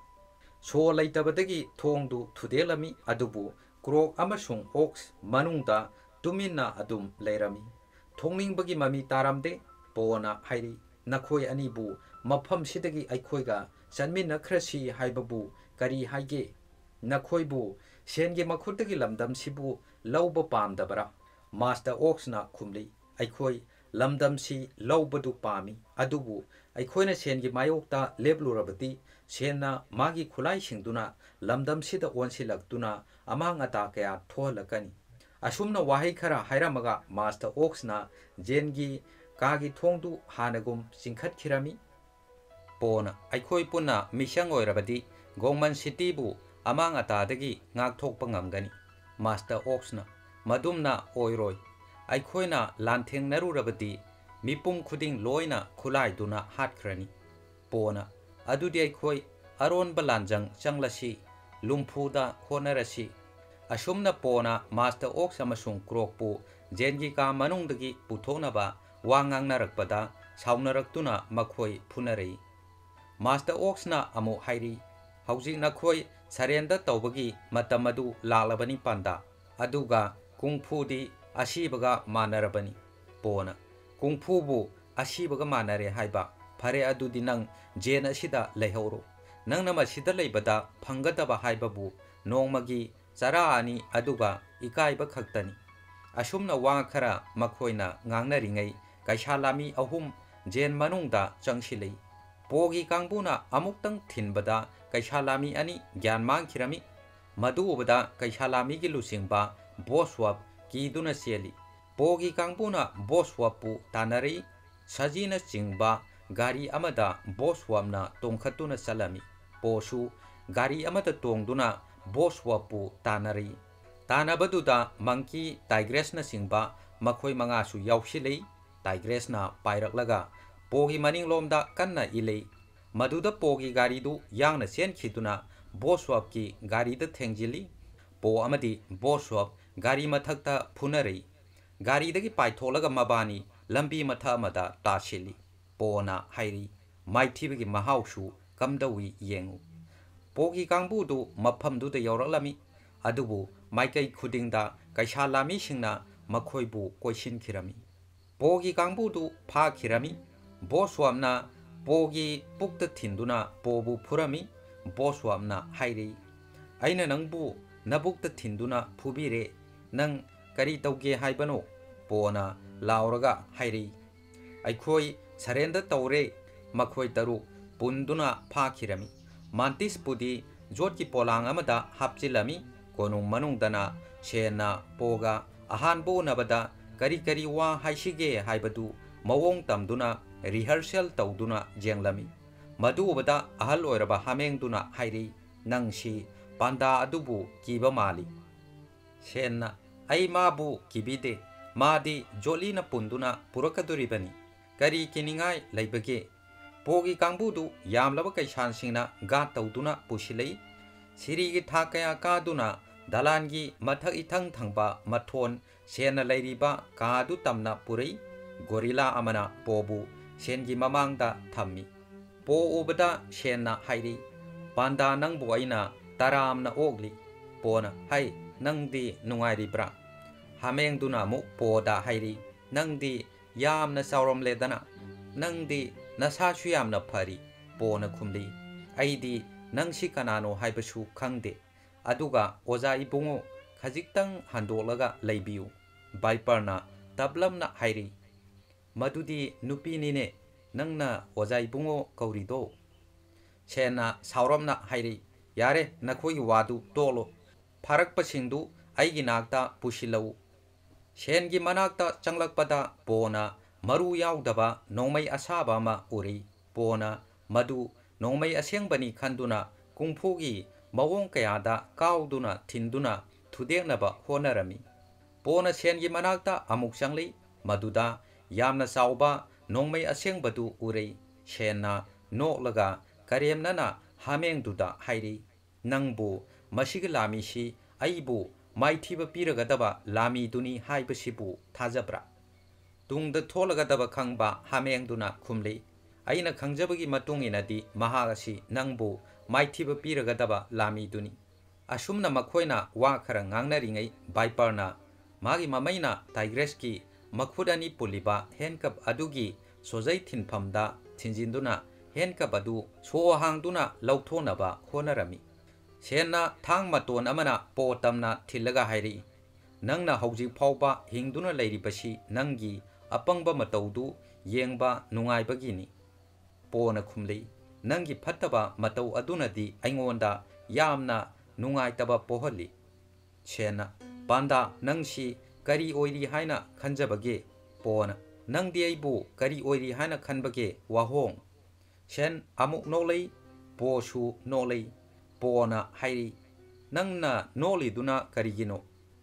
ꯁꯣ ꯂꯩꯇꯕꯗꯒꯤ ꯊꯣꯡꯗꯨ ꯊꯨꯗꯦꯛꯂꯝꯃꯤ ꯑꯗꯨꯕꯨ ꯀ꯭ꯔꯣꯛ ꯑꯃꯁꯨꯡ ꯑꯣꯛꯁ ꯃꯅꯨꯡꯗ ꯇꯨꯃꯤꯟꯅ ꯑꯗꯨꯝ ꯂꯩꯔꯝꯃꯤ꯫ ꯊꯣꯛꯅꯤꯡꯕꯒꯤ ꯃꯃꯤ ꯇꯥꯔꯝꯗꯦ꯫ ꯄꯣꯅ ꯍꯥꯏꯔꯤ, ꯅꯈꯣꯏ ꯑꯅꯤꯕꯨ ꯃꯐꯝꯁꯤꯗꯒꯤ ꯑꯩꯈꯣꯏꯒ ꯆꯠꯃꯤꯟꯅꯈ꯭ꯔꯁꯤ ꯍꯥꯏꯕꯕꯨ ꯀꯔꯤ ꯍꯥꯏꯒꯦ? ꯅꯈꯣꯏꯕꯨ ꯁꯦꯟꯒꯤ ꯃꯈꯨꯠꯇꯒꯤ ꯂꯝꯗꯝꯁꯤꯕꯨ ꯂꯧꯕ ꯄꯥꯝꯗꯕꯔꯥ? ꯃꯥꯁꯇꯔ ꯑꯣꯛꯁꯅ ꯈꯨꯝꯂꯤ, ꯑꯩꯈꯣꯏ ꯂꯝꯗꯝꯁꯤ ꯂꯧꯕꯗꯨ ꯄꯥꯝꯃꯤ ꯑꯗꯨꯕꯨ ꯑꯩꯈꯣꯏꯅ ꯁꯦꯟꯒꯤ ꯃꯥꯌꯣꯛꯇ ꯂꯦꯞꯂꯨꯔꯕꯗꯤ ꯁꯦꯟꯅ ꯃꯥꯒꯤ ꯈꯨꯠꯂꯥꯏꯁꯤꯡꯗꯨꯅ ꯂꯝꯗꯝꯁꯤꯗ ꯑꯣꯟꯁꯤꯜꯂꯛꯇꯨꯅ ꯑꯃꯥꯡ ꯑꯇꯥ ꯀꯌꯥ ꯊꯣꯛꯍꯜꯂꯛꯀꯅꯤ꯫ ꯑꯁꯨꯝꯅ ꯋꯥꯍꯩ ꯈꯔ ꯍꯥꯏꯔꯝꯃꯒ ꯃꯥꯁꯇꯔ ꯑꯣꯛꯁꯅ ꯖꯦꯟꯒꯤ ꯀꯥꯒꯤ ꯊꯣꯡꯗꯨ ꯍꯥꯟꯅꯒꯨꯝ ꯆꯤꯡꯈꯠꯈꯤꯔꯝꯃꯤ꯫ ꯄꯣꯅ ꯑꯩꯈꯣꯏ ꯄꯨꯟꯅ ꯃꯤꯆꯪ ꯑꯣꯏꯔꯕꯗꯤ ꯒꯣꯡꯃꯟ ꯁꯤꯇꯤꯕꯨ ꯑꯃꯥꯡ ꯑꯇꯥꯗꯒꯤ ꯉꯥꯛꯊꯣꯛꯄ ꯉꯝꯒꯅꯤ꯫ ꯃꯥꯁꯇꯔ ꯑꯣꯛꯁꯅ ꯃꯗꯨꯝꯅ ꯑꯣꯏꯔꯣꯏ꯫ ꯑꯩꯈꯣꯏꯅ ꯂꯥꯟꯊꯦꯡꯅꯔꯨꯔꯕꯗꯤ ꯃꯤꯄꯨꯝ ꯈꯨꯗꯤꯡ ꯂꯣꯏꯅ ꯈꯨꯠꯂꯥꯏꯗꯨꯅ ꯍꯥꯠꯈ꯭ꯔꯅꯤ꯫ ꯄꯣꯅ ꯑꯗꯨꯗꯤ ꯑꯩꯈꯣꯏ ꯑꯔꯣꯟꯕ ꯂꯥꯟꯖꯪ ꯆꯪꯂꯁꯤ, ꯂꯨꯝꯐꯨꯗ ꯍꯣꯠꯅꯔꯁꯤ꯫ ꯑꯁꯨꯝꯅ ꯄꯣꯅ ꯃꯥꯁꯇꯔ ꯑꯣꯛꯁ ꯑꯃꯁꯨꯡ ꯀ꯭ꯔꯣꯛꯄꯨ ꯖꯦꯟꯒꯤ ꯀꯥ ꯃꯅꯨꯡꯗꯒꯤ ꯄꯨꯊꯣꯛꯅꯕ ꯋꯥ ꯉꯥꯡꯅꯔꯛꯄꯗ ꯁꯥꯎꯅꯔꯛꯇꯨꯅ ꯃꯈꯣꯏ ꯐꯨꯅꯔꯛꯏ꯫ ꯃꯥꯁꯇꯔ ꯑꯣꯛꯁꯅ ꯑꯃꯨꯛ ꯍꯥꯏꯔꯤ, ꯍꯧꯖꯤꯛ ꯅꯈꯣꯏ ꯁꯔꯦꯟꯗꯔ ꯇꯧꯕꯒꯤ ꯃꯇꯝ ꯑꯗꯨ ꯂꯥꯛꯂꯕꯅꯤ ꯄꯥꯟꯗꯥ, ꯑꯗꯨꯒ ꯀꯨꯡꯐꯨꯗꯤ ꯑꯁꯤꯕꯒ ꯃꯥꯟꯅꯔꯕꯅꯤ꯫ ꯄꯣꯅ ꯀꯨꯡꯐꯨꯕꯨ ꯑꯁꯤꯕꯒ ꯃꯥꯟꯅꯔꯦ ꯍꯥꯏꯕ? ꯐꯔꯦ ꯑꯗꯨꯗꯤ ꯅꯪ ꯖꯦꯟ ꯑꯁꯤꯗ ꯂꯩꯍꯧꯔꯣ꯫ ꯅꯪꯅ ꯃꯁꯤꯗ ꯂꯩꯕꯗ ꯐꯪꯒꯗꯕ ꯍꯥꯏꯕꯕꯨ ꯅꯣꯡꯃꯒꯤ ꯆꯔꯥ ꯑꯅꯤ ꯑꯗꯨꯒ ꯏꯀꯥꯏꯕ ꯈꯛꯇꯅꯤ꯫ ꯑꯁꯨꯝꯅ ꯋꯥ ꯈꯔ ꯃꯈꯣꯏꯅ ꯉꯥꯡꯅꯔꯤꯉꯩ ꯀꯩꯁꯥ ꯂꯥꯃꯤ ꯑꯍꯨꯝ ꯖꯦꯟ ꯃꯅꯨꯡꯗ ꯆꯪꯁꯤꯜꯂꯛꯏ꯫ ꯄꯣꯒꯤ ꯀꯥꯡꯕꯨꯅ ꯑꯃꯨꯛꯇꯪ ꯊꯤꯟꯕꯗ ꯀꯩꯁꯥ ꯂꯥꯃꯤ ꯑꯅꯤ ꯒ꯭ꯌꯥꯟ ꯃꯥꯡꯈꯤꯔꯝꯃꯤ꯫ ꯃꯗꯨ ꯎꯕꯗ ꯀꯩꯁꯥ ꯂꯥꯃꯤꯒꯤ ꯂꯨꯆꯤꯡꯕ ꯕꯣꯁꯋꯥꯞ ꯀꯤꯗꯨꯅ ꯆꯦꯜꯂꯤ꯫ ꯄꯣꯒꯤ ꯀꯥꯡꯕꯨꯅ ꯕꯣꯁꯋꯥꯞꯄꯨ ꯇꯥꯟꯅꯔꯛꯏ꯫ ꯁꯖꯤꯅ ꯆꯤꯡꯕ ꯒꯥꯔꯤ ꯑꯃꯗ ꯕꯣꯁꯋꯥꯞꯅ ꯇꯣꯡꯈꯠꯇꯨꯅ ꯆꯠꯂꯝꯃꯤ꯫ ꯄꯣꯁꯨ ꯒꯥꯔꯤ ꯑꯃꯗ ꯇꯣꯡꯗꯨꯅ ꯕꯣꯁꯋꯥꯞꯄꯨ ꯇꯥꯟꯅꯔꯛꯏ꯫ ꯇꯥꯟꯅꯕꯗꯨꯗ ꯃꯪꯀꯤ, ꯇꯥꯏꯒ꯭ꯔꯦꯁꯅꯆꯤꯡꯕ ꯃꯈꯣꯏ ꯃꯉꯥꯁꯨ ꯌꯥꯎꯁꯤꯜꯂꯛꯏ꯫ ꯇꯥꯏꯒ꯭ꯔꯦꯁꯅ ꯄꯥꯏꯔꯛꯂꯒ ꯄꯣꯒꯤ ꯃꯅꯤꯡꯂꯣꯝꯗ ꯀꯟꯅ ꯏꯜꯂꯛꯏ꯫ ꯃꯗꯨꯗ ꯄꯣꯒꯤ ꯒꯥꯔꯤꯗꯨ ꯌꯥꯡꯅ ꯆꯦꯟꯈꯤꯗꯨꯅ ꯕꯣꯁꯋꯥꯞꯀꯤ ꯒꯥꯔꯤꯗ ꯊꯦꯡꯖꯤꯜꯂꯤ꯫ ꯄꯣ ꯑꯃꯗꯤ ꯕꯣꯁꯋꯥꯞ ꯒꯥꯔꯤ ꯃꯊꯛꯇ ꯐꯨꯅꯔꯛꯏ꯫ ꯒꯥꯔꯤꯗꯒꯤ ꯄꯥꯏꯊꯣꯛꯂꯒ ꯃꯕꯥꯅꯤ ꯂꯝꯕꯤ ꯃꯊꯛ ꯑꯃꯗ ꯇꯥꯁꯤꯜꯂꯤ꯫ ꯄꯣꯅ ꯍꯥꯏꯔꯤ, ꯃꯥꯏꯊꯤꯕꯒꯤ ꯃꯍꯥꯎꯁꯨ ꯀꯝꯗꯧꯏ ꯌꯦꯡꯉꯨ꯫ ꯄꯣꯒꯤ ꯀꯥꯡꯕꯨꯗꯨ ꯃꯐꯝꯗꯨꯗ ꯌꯧꯔꯛꯂꯝꯃꯤ ꯑꯗꯨꯕꯨ ꯃꯥꯏꯀꯩ ꯈꯨꯗꯤꯡꯗ ꯀꯩꯁꯥ ꯂꯥꯃꯤꯁꯤꯡꯅ ꯃꯈꯣꯏꯕꯨ ꯀꯣꯏꯁꯤꯟꯈꯤꯔꯝꯃꯤ꯫ ꯄꯣꯒꯤ ꯀꯥꯡꯕꯨꯗꯨ ꯐꯥꯈꯤꯔꯝꯃꯤ꯫ ꯕꯣꯁꯋꯥꯞꯅ ꯄꯣꯒꯤ ꯄꯨꯛꯇ ꯊꯤꯟꯗꯨꯅ ꯄꯣꯕꯨ ꯐꯨꯔꯝꯃꯤ꯫ ꯕꯣꯁꯋꯥꯞꯅ ꯍꯥꯏꯔꯤ, ꯑꯩꯅ ꯅꯪꯕꯨ nabukta thinduna phubire nang kari tauge haibano pona lauraga hairi aikhoi sarenda taure makhoi taru punduna phakirami mantis pudi jotki polang amada hapchilami konung manungdana shena poga ahan bo nabada kari wa haishige haibadu mawong tamduna rehearsal tawduna jenglami madu bada ahal oiraba hamengduna hairi nangshi panda adubu kiba mali shena ai mabu kibide madi jolina punduna purakaduribani kari kiningai laibage pogi kangbudu yamlaba kaishansingna ga tawduna pushilei sirigi thakaya kaduna dalangi mathak ithang thangba mathon sena lairiba kadu tamna purei gorilla amana pobu sengi mamangda thammi po ubada sena hairi panda nangbu aina taramna ogli pona hai nangdi nungairibra hamengduna mu poda hairi nangdi yamna sauram ledana nangdi nasasu yamna phari pona khumdi aidi nangsi kanano haibasu khangde aduga oza ibungo khajiktang handolaga leibiu baiparna tablamna hairi madudi nupinine nangna oza ibungo kaurido sena sauramna hairi yare nakhoi wadu tolo pharakpasingdu aigi nakta pushilau sengi manakta changlakpada pona maru yaudaba nongmai asaba ma uri pona madu nongmai asengbani khanduna kungfugi mawong kayada kauduna thinduna thudeknaba honarami pona sengi manakta amuk changli maduda yamna sauba nongmai asengbadu uri sena noklaga karemnana hamengduda hairi nangbu masigi lamisi aibu maithiba piragadaba lami duni haibasibu thajabra tungda tholagadaba khangba hamengduna khumli aina khangjabagi matunginadi mahagasi nangbu maithiba piragadaba lami duni asumna makhoina wa khara ngangnaringai baiparna magi mamaina tigreski makhudani puliba handcuff adugi sojai thinphamda thinjinduna handcuff adu so hangduna lauthonaba honarami sena thang maton amana po tamna thilaga hairi nangna hauji phawba hingduna leiribasi nangi apangba mataudu yengba nungaibagini pona khumlei nangi phattaba matau adunadi aingonda yamna nungaitaba pohali sena panda nangsi kari oiri haina khanjabage pona nangdi aibu kari oiri haina khanbage wahong sen amuk nolei posu nolei pona hairi nangna noli duna karigino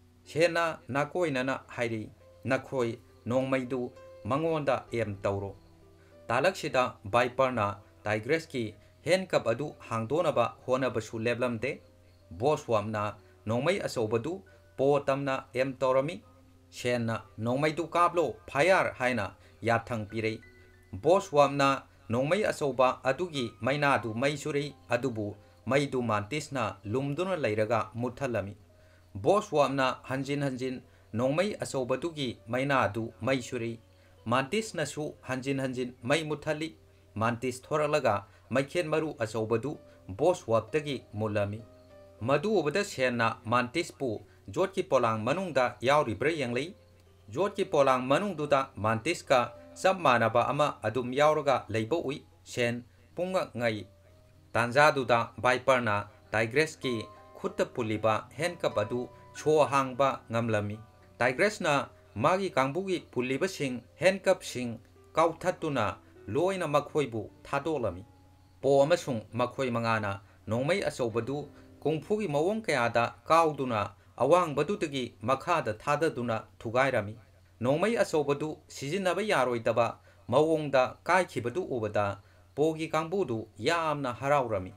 sena nakoinana hairi nakhoi nongmaidu mangonda em tauro talaksida baiparna tigreski handcuff adu hangdonaba honabasu leblamde boswamna nongmai asobadu po tamna em taurami sena nongmaidu kablo phayar haina yathang pirei boswamna nongmai asoba adugi mainadu maisuri adubu maidu mantisna lumduna leiraga muthalami boswamna hanjin nongmai asobadugi mainadu maisuri mantisna su hanjin mai muthali mantis thoralaga maikhen maru asobadu boswaptagi mulami madu obada sena mantispu jotki polang manungda yauribra yanglei jotki polang manungduda mantiska sammanaba ama adum yauraga leibo ui sen punga ngai tanjaduda baiparna tigreski khutta puliba handcuff adu so hangba ngamlami tigresna magi kangbugi puliba sing handcuff sing kauthatuna loina makhoibu thadolami po amasung makhoi mangana nongmai asobadu kungfugi mawong kayada kauduna awang badutagi makhada thadaduna thugairami nongmai asobadu sijinaba yaroidaba mawongda kaikhibadu ubada pogi kangbudu yamna haraurami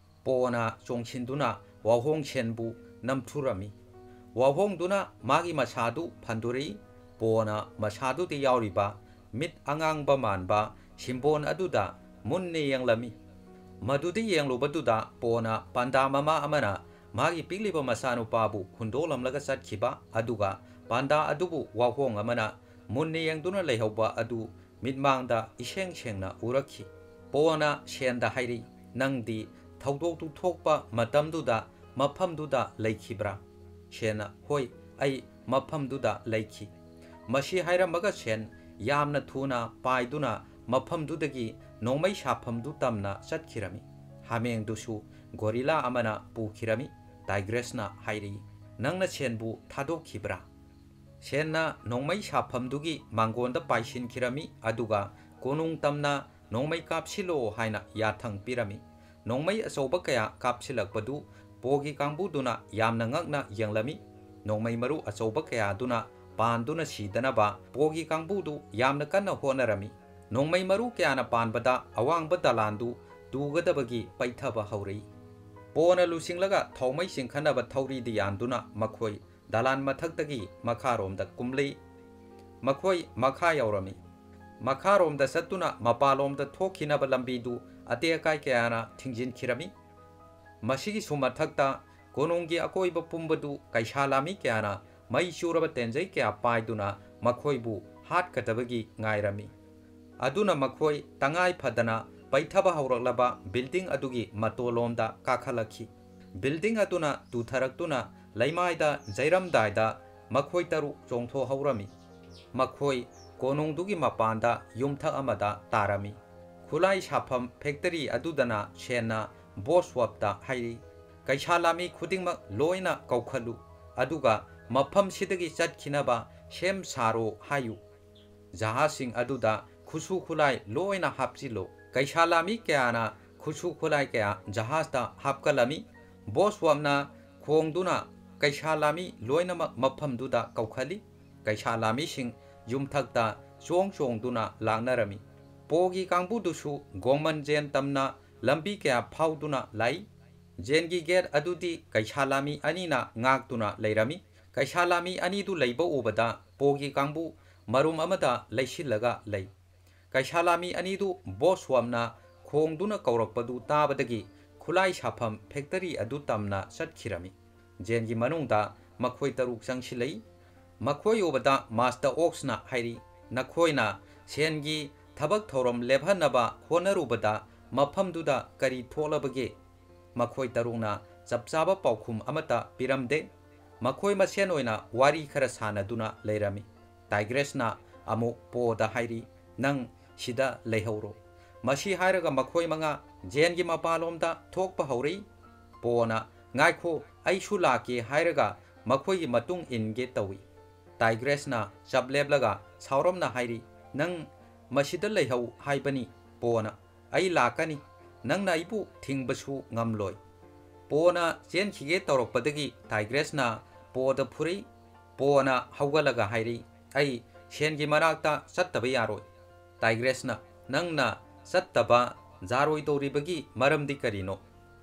pona chongchinduna wahong chenbu namthurami wahongduna magi masadu phanduri pona masadu ti yauriba mit angangba manba simbon aduda munne yanglami madudi yanglubaduda pona panda mama amana magi pigliba masanu pabu khundolamlaga satkhiba aduga panda adubu wahong amana munne yangduna leihauba adu mitmangda iseng sengna urakhi pona senda hairi nangdi thaudok tu thokpa matamduda ꯃꯐꯝꯗꯨꯗ ꯂꯩꯈꯤꯕ꯭ꯔꯥ? ꯁꯦꯟꯅ ꯍꯣꯏ ꯑꯩ ꯃꯐꯝꯗꯨꯗ ꯂꯩꯈꯤ꯫ ꯃꯁꯤ ꯍꯥꯏꯔꯝꯃꯒ ꯁꯦꯟ ꯌꯥꯝꯅ ꯊꯨꯅ ꯄꯥꯏꯗꯨꯅ ꯃꯐꯝꯗꯨꯗꯒꯤ ꯅꯣꯡꯃꯩ ꯁꯥꯐꯝꯗꯨ ꯇꯝꯅ ꯆꯠꯈꯤꯔꯝꯃꯤ꯫ ꯍꯥꯃꯦꯡꯗꯨꯁꯨ ꯒꯣꯔꯤꯂꯥ ꯑꯃꯅ ꯄꯨꯈꯤꯔꯝꯃꯤ꯫ ꯇꯥꯏꯒ꯭ꯔꯦꯁꯅ ꯍꯥꯏꯔꯤ, ꯅꯪꯅ ꯁꯦꯟꯕꯨ ꯊꯥꯗꯣꯛꯈꯤꯕ꯭ꯔꯥ? ꯁꯦꯟꯅ ꯅꯣꯡꯃꯩ ꯁꯥꯐꯝꯗꯨꯒꯤ ꯃꯥꯡꯒꯣꯟꯗ ꯄꯥꯏꯁꯤꯟꯈꯤꯔꯝꯃꯤ ꯑꯗꯨꯒ ꯀꯣꯅꯨꯡ ꯇꯝꯅ ꯅꯣꯡꯃꯩ ꯀꯥꯞꯁꯤꯜꯂꯣ ꯍꯥꯏꯅ ꯌꯥꯊꯪ ꯄꯤꯔꯝꯃꯤ꯫ ꯅꯣꯡꯃꯩ ꯑꯆꯧꯕ ꯀꯌꯥ ꯀꯥꯞꯁꯤꯜꯂꯛꯄꯗꯨ ꯄꯣꯒꯤ ꯀꯥꯡꯕꯨꯗꯨꯅ ꯌꯥꯝꯅ ꯉꯛꯅ ꯌꯦꯡꯂꯝꯃꯤ꯫ ꯅꯣꯡꯃꯩ ꯃꯔꯨ ꯑꯆꯧꯕ ꯀꯌꯥꯗꯨꯅ ꯄꯥꯟꯗꯨꯅ ꯁꯤꯗꯅꯕ ꯄꯣꯒꯤ ꯀꯥꯡꯕꯨꯗꯨ ꯌꯥꯝꯅ ꯀꯟꯅ ꯍꯣꯠꯅꯔꯝꯃꯤ꯫ ꯅꯣꯡꯃꯩ ꯃꯔꯨ ꯀꯌꯥꯅ ꯄꯥꯟꯕꯗ ꯑꯋꯥꯡꯕ ꯗꯂꯥꯟꯗꯨ ꯇꯨꯒꯗꯕꯒꯤ ꯄꯩꯊꯕ ꯍꯧꯔꯛꯏ꯫ ꯄꯣꯅ ꯂꯨꯆꯤꯡꯂꯒ ꯊꯥꯎꯃꯩ ꯆꯤꯡꯈꯠꯅꯕ ꯊꯧꯔꯤꯗ ꯌꯥꯟꯗꯨꯅ ꯃꯈꯣꯏ ꯗꯂꯥꯟ ꯃꯊꯛꯇꯒꯤ ꯃꯈꯥꯔꯣꯝꯗ ꯀꯨꯝꯂꯛꯏ꯫ ꯃꯈꯣꯏ ꯃꯈꯥ ꯌꯧꯔꯝꯃꯤ꯫ ꯃꯈꯥꯔꯣꯝꯗ ꯆꯠꯇꯨꯅ ꯃꯄꯥꯟꯂꯣꯝꯗ ꯊꯣꯛꯈꯤꯅꯕ ꯂꯝꯕꯤꯗꯨ ꯑꯇꯦꯛ ꯑꯀꯥꯏ ꯀꯌꯥꯅ ꯊꯤꯡꯖꯤꯟꯈꯤꯔꯝꯃꯤ꯫ ꯃꯁꯤꯒꯤꯁꯨ ꯃꯊꯛꯇ ꯀꯣꯅꯨꯡꯒꯤ ꯑꯀꯣꯏꯕ ꯄꯨꯝꯕꯗꯨ ꯀꯩꯁꯥ ꯂꯥꯃꯤ ꯀꯌꯥꯅ ꯃꯩ ꯆꯨꯔꯕ ꯇꯦꯟꯖꯩ ꯀꯌꯥ ꯄꯥꯏꯗꯨꯅ ꯃꯈꯣꯏꯕꯨ ꯍꯥꯠꯀꯗꯕꯒꯤ ꯉꯥꯏꯔꯝꯃꯤ꯫ ꯑꯗꯨꯅ ꯃꯈꯣꯏ ꯇꯉꯥꯏ ꯐꯗꯅ ꯄꯩꯊꯕ ꯍꯧꯔꯛꯂꯕ ꯕꯤꯜꯗꯤꯡ ꯑꯗꯨꯒꯤ ꯃꯇꯣꯟꯂꯣꯝꯗ ꯀꯥꯈꯠꯂꯛꯈꯤ꯫ ꯕꯤꯜꯗꯤꯡ ꯑꯗꯨꯅ ꯇꯨꯊꯔꯛꯇꯨꯅ ꯂꯩꯃꯥꯏꯗ ꯌꯩꯔꯝꯗꯥꯏꯗ ꯃꯈꯣꯏ ꯇꯔꯨꯛ ꯆꯣꯡꯊꯣꯛꯍꯧꯔꯝꯃꯤ꯫ ꯃꯈꯣꯏ ꯀꯣꯅꯨꯡꯗꯨꯒꯤ ꯃꯄꯥꯟꯗ ꯌꯨꯝꯊꯛ ꯑꯃꯗ ꯇꯥꯔꯝꯃꯤ꯫ ꯈꯨꯠꯂꯥꯏ ꯁꯥꯐꯝ ꯐꯦꯛꯇꯔꯤ ꯑꯗꯨꯗꯅ ꯁꯦꯟꯅ ꯕꯣꯁꯋꯥꯞꯇ ꯍꯥꯏꯔꯤ, ꯀꯩꯁꯥ ꯂꯥꯃꯤ ꯈꯨꯗꯤꯡꯃꯛ ꯂꯣꯏꯅ ꯀꯧꯈꯠꯂꯨ ꯑꯗꯨꯒ ꯃꯐꯝꯁꯤꯗꯒꯤ ꯆꯠꯈꯤꯅꯕ ꯁꯦꯝ ꯁꯥꯔꯣ ꯍꯥꯏꯌꯨ꯫ ꯖꯍꯥꯖꯁꯤꯡ ꯑꯗꯨꯗ ꯈꯨꯠꯁꯨ ꯈꯨꯠꯂꯥꯏ ꯂꯣꯏꯅ ꯍꯥꯞꯆꯤꯜꯂꯣ꯫ ꯀꯩꯁꯥ ꯂꯥꯃꯤ ꯀꯌꯥꯅ ꯈꯨꯠꯁꯨ ꯈꯨꯠꯂꯥꯏ ꯀꯌꯥ ꯖꯍꯥꯖꯇ ꯍꯥꯞꯀꯠꯂꯝꯃꯤ꯫ ꯕꯣꯁꯋꯥꯞꯅ ꯈꯣꯡꯗꯨꯅ ꯀꯩꯁꯥ ꯂꯥꯃꯤ ꯂꯣꯏꯅꯃꯛ ꯃꯐꯝꯗꯨꯗ ꯀꯧꯈꯠꯂꯤ꯫ ꯀꯩꯁꯥ ꯂꯥꯃꯤꯁꯤꯡ ꯌꯨꯝꯊꯛꯇ ꯆꯣꯡ ꯆꯣꯡꯗꯨꯅ ꯂꯥꯛꯅꯔꯝꯃꯤ꯫ ꯄꯣꯒꯤ ꯀꯥꯡꯕꯨꯗꯨꯁꯨ ꯒꯣꯡꯃꯟ ꯖꯦꯟ ꯇꯝꯅ ꯂꯝꯕꯤ ꯀꯌꯥ ꯐꯥꯎꯗꯨꯅ ꯂꯥꯛꯏ꯫ ꯖꯦꯟꯒꯤ ꯒꯦꯠ ꯑꯗꯨꯗꯤ ꯀꯩꯁꯥ ꯂꯥꯃꯤ ꯑꯅꯤꯅ ꯉꯥꯛꯇꯨꯅ ꯂꯩꯔꯝꯃꯤ꯫ ꯀꯩꯁꯥ ꯂꯥꯃꯤ ꯑꯅꯤꯗꯨ ꯂꯩꯕ ꯎꯕꯗ ꯄꯣꯒꯤ ꯀꯥꯡꯕꯨ ꯃꯔꯨꯝ ꯑꯃꯗ ꯂꯩꯁꯤꯜꯂꯒ ꯂꯩ꯫ ꯀꯩꯁꯥ ꯂꯥꯃꯤ ꯑꯅꯤꯗꯨ ꯕꯣꯁꯋꯥꯞꯅ ꯈꯣꯡꯗꯨꯅ ꯀꯧꯔꯛꯄꯗꯨ ꯇꯥꯕꯗꯒꯤ ꯈꯨꯠꯂꯥꯏ ꯁꯥꯐꯝ ꯐꯦꯛꯇꯔꯤ ꯑꯗꯨ ꯇꯝꯅ ꯆꯠꯈꯤꯔꯝꯃꯤ꯫ ꯖꯦꯟꯒꯤ ꯃꯅꯨꯡꯗ ꯃꯈꯣꯏ ꯇꯔꯨꯛ ꯆꯪꯁꯤꯜꯂꯛꯏ꯫ ꯃꯈꯣꯏ ꯎꯕꯗ ꯃꯥꯁꯇꯔ ꯑꯣꯛꯁꯅ ꯍꯥꯏꯔꯤ, ꯅꯈꯣꯏꯅ ꯁꯦꯟꯒꯤ ꯊꯕꯛ ꯊꯧꯔꯝ ꯂꯦꯞꯍꯟꯅꯕ ꯍꯣꯠꯅꯔꯨꯕꯗ ꯃꯐꯝꯗꯨꯗ ꯀꯔꯤ ꯊꯣꯛꯂꯕꯒꯦ? ꯃꯈꯣꯏ ꯇꯔꯨꯛꯅ ꯆꯞ ꯆꯥꯕ ꯄꯥꯎꯈꯨꯝ ꯑꯃꯠꯇ ꯄꯤꯔꯝꯗꯦ꯫ ꯃꯈꯣꯏ ꯃꯁꯦꯟ ꯑꯣꯏꯅ ꯋꯥꯔꯤ ꯈꯔ ꯁꯥꯟꯅꯗꯨꯅ ꯂꯩꯔꯝꯃꯤ꯫ ꯇꯥꯏꯒ꯭ꯔꯦꯁꯅ ꯑꯃꯨꯛ ꯄꯣꯗ ꯍꯥꯏꯔꯤ, ꯅꯪ ꯁꯤꯗ ꯂꯩꯍꯧꯔꯣ꯫ ꯃꯁꯤ ꯍꯥꯏꯔꯒ ꯃꯈꯣꯏ ꯃꯉꯥ ꯖꯦꯟꯒꯤ ꯃꯄꯥꯟꯂꯣꯝꯗ ꯊꯣꯛꯄ ꯍꯧꯔꯛꯏ꯫ ꯄꯣꯅ ꯉꯥꯏꯈꯣ ꯑꯩꯁꯨ ꯂꯥꯛꯀꯦ ꯍꯥꯏꯔꯒ ꯃꯈꯣꯏꯒꯤ ꯃꯇꯨꯡ ꯏꯟꯒꯦ ꯇꯧꯏ꯫ ꯇꯥꯏꯒ꯭ꯔꯦꯁꯅ ꯆꯞ ꯂꯦꯞꯂꯒ ꯁꯥꯎꯔꯞꯅ ꯍꯥꯏꯔꯤ, ꯅꯪ ꯃꯁꯤꯗ ꯂꯩꯍꯧ ꯍꯥꯏꯕꯅꯤ꯫ ꯄꯣꯅ ꯑꯩ ꯂꯥꯛꯀꯅꯤ, ꯅꯪꯅ ꯑꯩꯕꯨ ꯊꯤꯡꯕꯁꯨ ꯉꯝꯂꯣꯏ꯫ ꯄꯣꯅ ꯆꯦꯟꯈꯤꯒꯦ ꯇꯧꯔꯛꯄꯗꯒꯤ ꯇꯥꯏꯒ꯭ꯔꯦꯁꯅ ꯄꯣꯗ ꯐꯨꯔꯛꯏ꯫ ꯄꯣꯅ ꯍꯧꯒꯠꯂꯒ ꯍꯥꯏꯔꯤ, ꯑꯩ ꯁꯦꯟꯒꯤ ꯃꯅꯥꯛꯇ ꯆꯠꯇꯕ ꯌꯥꯔꯣꯏ꯫ ꯇꯥꯏꯒ꯭ꯔꯦꯁꯅ ꯅꯪꯅ ꯆꯠꯇꯕ ꯌꯥꯔꯣꯏꯗꯧꯔꯤꯕꯒꯤ ꯃꯔꯝꯗꯤ ꯀꯔꯤꯅꯣ?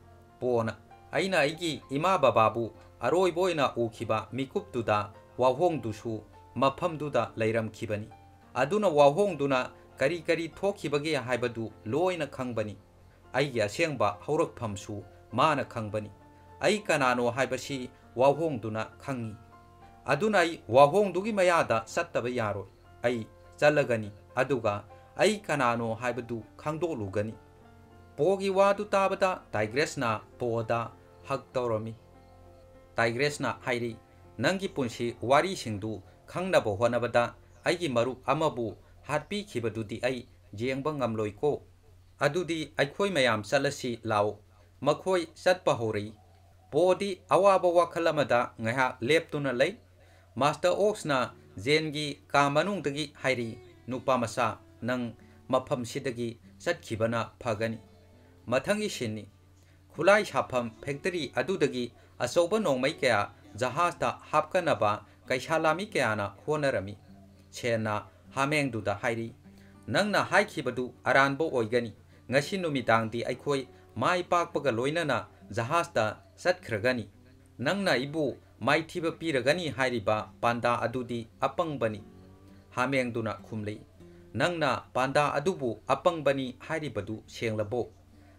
ꯄꯣꯅ ꯑꯩꯅ ꯑꯩꯒꯤ ꯏꯃꯥ ꯕꯕꯥꯕꯨ ꯑꯔꯣꯏꯕ ꯑꯣꯏꯅ ꯎꯈꯤꯕ ꯃꯤꯀꯨꯞꯇꯨꯗ ꯋꯥꯍꯣꯡꯗꯨꯁꯨ ꯃꯐꯝꯗꯨꯗ ꯂꯩꯔꯝꯈꯤꯕꯅꯤ꯫ ꯑꯗꯨꯅ ꯋꯥꯍꯣꯡꯗꯨꯅ ꯀꯔꯤ ꯀꯔꯤ ꯊꯣꯛꯈꯤꯕꯒꯦ ꯍꯥꯏꯕꯗꯨ ꯂꯣꯏꯅ ꯈꯪꯕꯅꯤ꯫ ꯑꯩꯒꯤ ꯑꯁꯦꯡꯕ ꯍꯧꯔꯛꯐꯝꯁꯨ ꯃꯥꯅ ꯈꯪꯕꯅꯤ꯫ ꯑꯩ ꯀꯅꯥꯅꯣ ꯍꯥꯏꯕꯁꯤ ꯋꯥꯍꯣꯡꯗꯨꯅ ꯈꯪꯏ꯫ ꯑꯗꯨꯅ ꯑꯩ ꯋꯥꯍꯣꯡꯗꯨꯒꯤ ꯃꯌꯥꯗ ꯆꯠꯇꯕ ꯌꯥꯔꯣꯏ꯫ ꯑꯩ ꯆꯠꯂꯒꯅꯤ ꯑꯗꯨꯒ ꯑꯩ ꯀꯅꯥꯅꯣ ꯍꯥꯏꯕꯗꯨ ꯈꯪꯗꯣꯛꯂꯨꯒꯅꯤ꯫ ꯄꯣꯒꯤ ꯋꯥꯗꯨ ꯇꯥꯕꯗ ꯇꯥꯏꯒ꯭ꯔꯦꯁꯅ ꯄꯣꯗ ꯍꯛ ꯇꯧꯔꯝꯃꯤ꯫ ꯇꯥꯏꯒ꯭ꯔꯦꯁꯅ ꯍꯥꯏꯔꯤ, ꯅꯪꯒꯤ ꯄꯨꯟꯁꯤ ꯋꯥꯔꯤꯁꯤꯡꯗꯨ ꯈꯪꯅꯕ ꯍꯣꯠꯅꯕꯗ ꯑꯩꯒꯤ ꯃꯔꯨꯞ ꯑꯃꯕꯨ ꯍꯥꯠꯄꯤꯈꯤꯕꯗꯨꯗꯤ ꯑꯩ ꯌꯦꯡꯕ ꯉꯝꯂꯣꯏꯀꯣ꯫ ꯑꯗꯨꯗꯤ ꯑꯩꯈꯣꯏ ꯃꯌꯥꯝ ꯆꯠꯂꯁꯤ ꯂꯥꯛꯑꯣ꯫ ꯃꯈꯣꯏ ꯆꯠꯄ ꯍꯧꯔꯛꯏ꯫ ꯄꯣꯗꯤ ꯑꯋꯥꯕ ꯋꯥꯈꯜ ꯑꯃꯗ ꯉꯥꯏꯍꯥꯛ ꯂꯦꯞꯇꯨꯅ ꯂꯩ꯫ ꯃꯥꯁꯇꯔ ꯑꯣꯛꯁꯅ ꯖꯦꯟꯒꯤ ꯀꯥ ꯃꯅꯨꯡꯗꯒꯤ ꯍꯥꯏꯔꯤ, ꯅꯨꯄꯥꯃꯆꯥ ꯅꯪ ꯃꯐꯝꯁꯤꯗꯒꯤ ꯆꯠꯈꯤꯕꯅ ꯐꯒꯅꯤ꯫ ꯃꯊꯪꯒꯤ ꯁꯤꯟꯅꯤ꯫ ꯈꯨꯠꯂꯥꯏ ꯁꯥꯐꯝ ꯐꯦꯛꯇꯔꯤ ꯑꯗꯨꯗꯒꯤ ꯑꯆꯧꯕ ꯅꯣꯡꯃꯩ ꯀꯌꯥ ꯖꯍꯥꯖꯇ ꯍꯥꯞꯀꯠꯅꯕ ꯀꯩꯁꯥ ꯂꯥꯃꯤ ꯀꯌꯥꯅ ꯍꯣꯠꯅꯔꯝꯃꯤ꯫ ꯁꯦꯟꯅ ꯍꯥꯃꯦꯡꯗꯨꯗ ꯍꯥꯏꯔꯤ, ꯅꯪꯅ ꯍꯥꯏꯈꯤꯕꯗꯨ ꯑꯔꯥꯟꯕ ꯑꯣꯏꯒꯅꯤ꯫ ꯉꯁꯤ ꯅꯨꯃꯤꯗꯥꯡꯗꯤ ꯑꯩꯈꯣꯏ ꯃꯥꯏ ꯄꯥꯛꯄꯒ ꯂꯣꯏꯅꯅ ꯖꯍꯥꯖꯇ ꯆꯠꯈ꯭ꯔꯒꯅꯤ꯫ ꯅꯪꯅ ꯑꯩꯕꯨ ꯃꯥꯏꯊꯤꯕ ꯄꯤꯔꯒꯅꯤ ꯍꯥꯏꯔꯤꯕ ꯄꯥꯟꯗꯥ ꯑꯗꯨꯗꯤ ꯑꯄꯪꯕꯅꯤ꯫ ꯍꯥꯃꯦꯡꯗꯨꯅ ꯈꯨꯝꯂꯛꯏ, ꯅꯪꯅ ꯄꯥꯟꯗꯥ ꯑꯗꯨꯕꯨ ꯑꯄꯪꯕꯅꯤ ꯍꯥꯏꯔꯤꯕꯗꯨ ꯁꯦꯡꯂꯕꯣ?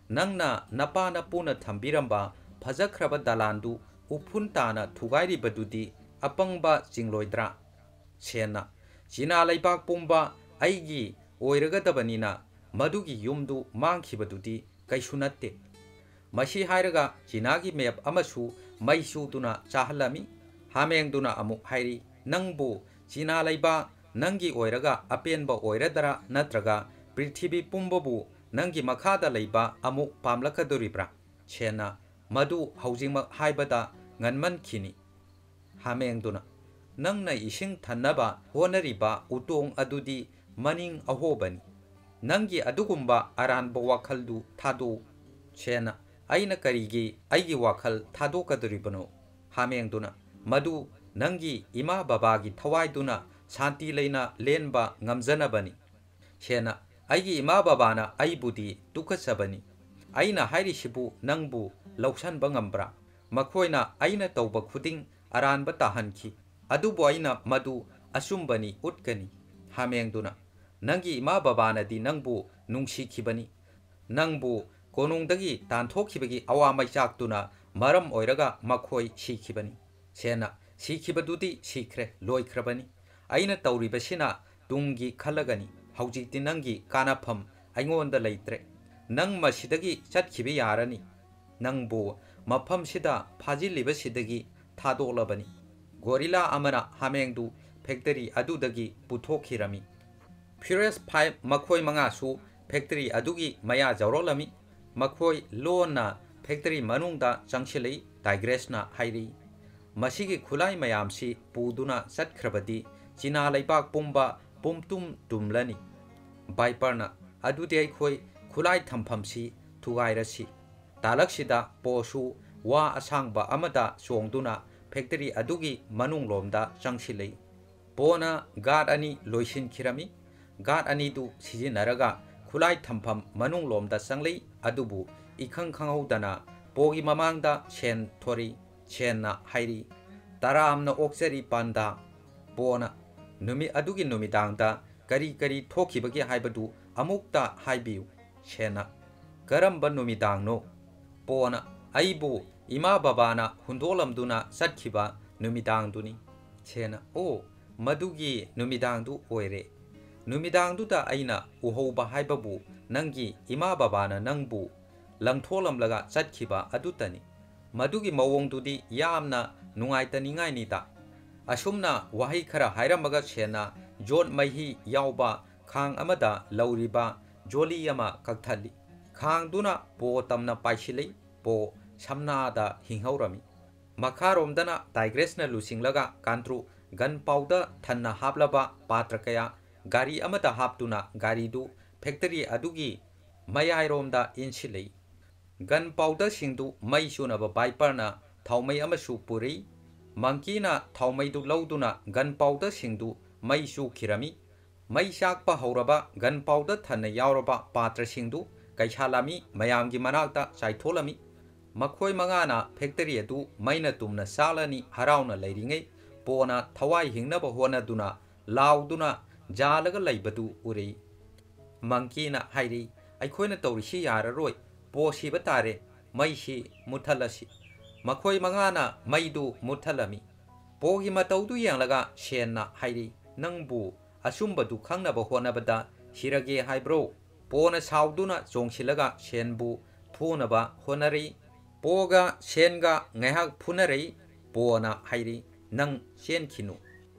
ꯅꯪꯅ ꯅꯄꯥ ꯅꯄꯨꯅ ꯊꯝꯕꯤꯔꯝꯕ ꯐꯖꯈ꯭ꯔꯕ ꯗꯂꯥꯟꯗꯨ ꯎꯐꯨꯟ ꯇꯥꯅ ꯊꯨꯒꯥꯏꯔꯤꯕꯗꯨꯗꯤ ꯑꯄꯪꯕ ꯆꯤꯡꯂꯣꯏꯗ꯭ꯔꯥ? ꯁꯦꯟꯅ ꯆꯤꯅꯥ ꯂꯩꯕꯥꯛ ꯄꯨꯝꯕ ꯑꯩꯒꯤ ꯑꯣꯏꯔꯒꯗꯕꯅꯤꯅ ꯃꯗꯨꯒꯤ ꯌꯨꯝꯗꯨ ꯃꯥꯡꯈꯤꯕꯗꯨꯗꯤ ꯀꯩꯁꯨ ꯅꯠꯇꯦ꯫ Mashi hairaga Chinagi map amasu maisu tuna chahalami hamengduna amuk hairi nangbu China laiba nangi oiraga apenba oiradara natraga Prithibi pumbabu nangi makhada laiba amuk pamlakaduribra chena madu haujingmak haibada nganman khini hamengduna nangna ising thanaba honariba utong adudi maning ahobani nangi adugumba aranba wakhaldu thadu chena aina karigi aigi wakhal thadu kaduribano hamengduna madu nangi ima babagi thawaiduna shanti leina lenba ngamjanabani chena aigi ima babana aibudi tukasabani aina hairisibu nangbu lausanba ngambra makhoina aina tauba khuding aranba tahanki adubo aina madu asumbani utkani hamengduna nangi ima babana di nangbu nungsikhibani nangbu konungdagi tanthokibagi awamai chaktuna maram oiraga makhoi sikhibani chena sikhibadudi sikre loikrabani aina tauribasina tungi khalagani haujikti nangi kanapham aingonda leitre nang masidagi chatkhibi yarani nangbu mafam sida phajilibasidagi thadolabani gorilla amana hamengdu factory adudagi puthokirami Furious 5 makhoi mangasu factory adugi maya jawrolami makhoi lona factory manungda changsilei digressna hairi masigi khulai mayamsi puduna satkrabadi China laibak pumba pumtum tumlani Viperna adudi aikhoi khulai thamphamsi thugairasi talaksida posu wa asangba amada songduna factory adugi manunglomda changsilei pona guard ani loisin khirami guard ani du sijinaraga khulai thampham manunglomda changlei adubu ikhang khanghaudana pogi mamangda sen thori chenna hairi taramna oksari panda pona numi adugi numidangda kari kari thokibagi haibadu amukta haibiu chena karamba numidangno pona aibu ima babana hundolamduna satkhiba numidangduni chena o madugi numidangdu oire numidangduda aina uhouba haibabu nangi ima babana nangbu langtholamlaga satkhiba adutani madugi mawongdudi yamna nungaitaningainida asumna wahi khara hairamaga chena jot mahi yauba khang amada lauriba joli ama kakthali khang duna po tamna paishilei po samnada hinghaurami makharomdana digressna lusinglaga kantru gunpowder thanna hablaba patra kaya gari amada haptuna gari du factory adugi mayairomda insilei gunpowder singdu mai sunaba Viperna thaumai amasu puri monkey na thaumai du lauduna gunpowder singdu mai su khirami mai sakpa hauraba gunpowder thanna yauraba patra singdu kaishalami mayamgi manakta chaitholami makhoi mangana factory adu maina tumna salani harauna leiringai pona thawai hingnaba honaduna lauduna jalaga leibadu uri monkey na hairi aikhoina tawrisi yararoi posi batare maisi muthalasi makhoi mangana maidu muthalami pogi mataudu yanglaga senna hairi nangbu asumbadu khangnaba honabada hirage haibro pona sauduna chongsilaga senbu thunaba honari poga senga ngahak phunarei pona hairi nang sen khinu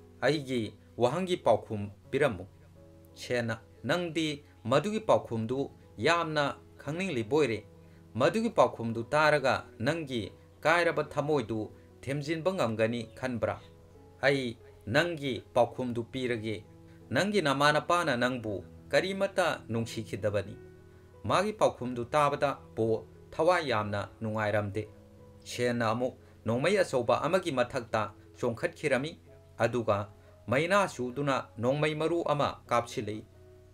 aigi wahangi paukhum piramu chena nangdi madugi paukhumdu yamna khangning boire madugi paukhumdu taraga nangi kairaba thamoidu themjinba ngamgani khanbra ai nangi paukhumdu pirage nangi namana pana nangbu karimata nungsikhidabani magi paukhumdu tabada po thawai yamna nungairamde chena amu nongmai asoba amagi mathakta chongkhatkirami aduga maina suduna nongmai maru ama kapsilei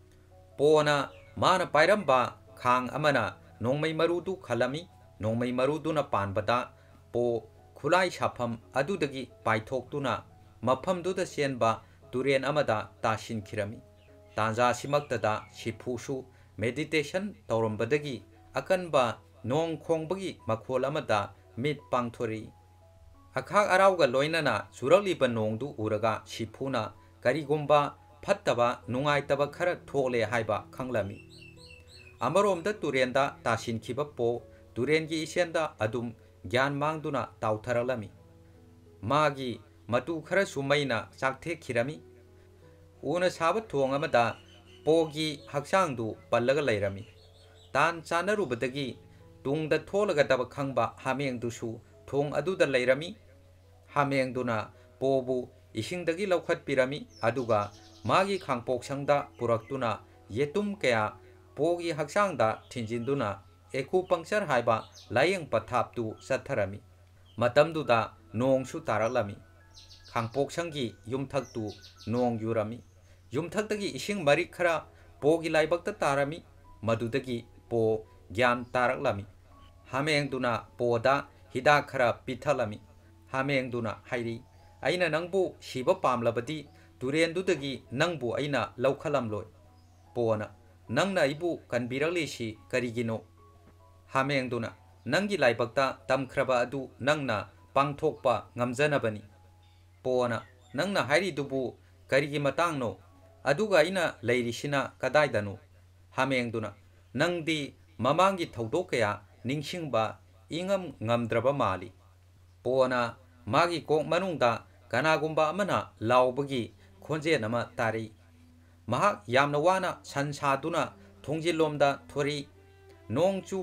pona mana pairamba khang amana nongmai maru du khalami nongmai maru duna panbada po khulai sapham adudagi paithokduna maphamduda senba turen amada tasin khirami tanja simaktada sipusu meditation tawrambadagi akanba nong khongbagi makhol amada mit pangthori akhak arauga loinana suraliba nongdu uraga sipuna karigumba phattaba nungaitaba khara thole haiba khanglami amaromda turenda tasin khiba po turengi isenda adum gyan mangduna tautharaklami magi matu khara sumaina sakte khirami una sabat thong amada pogi haksangdu pallaga lairami tan chanarubadagi tungda tholaga daba khangba hamengdusu thong aduda lairami hamengduna pobu isingdagi laukhat pirami aduga magi khangpoksangda puraktuna yetum kaya pogi haksangda thinjinduna acupuncture haiba layeng pathaptu satharami matamduda nongsu taraklami khangpoksangi yumthaktu nong yurami yumthaktagi ising marik khara pogi laibakta tarami madudagi po gyan taraklami hamengduna poda hida khara pithalami hamengduna hairi aina nangbu shiba pamlabadi turendudagi nangbu aina laukhalamloi pona nangna ibu kanbiraklisi karigino hamengduna nangi laibakta tamkhraba adu nangna pangthokpa ngamjanabani pona nangna hairi dubu karigi matangno aduga aina leirisina kadaidano hamengduna nangdi mamangi thodok kaya ningsingba ingam ngamdraba mali pona magi kok manungda kanagumba amana laubagi khonje nama tari mahak yamna wana sansaduna thongjilomda thori nongchu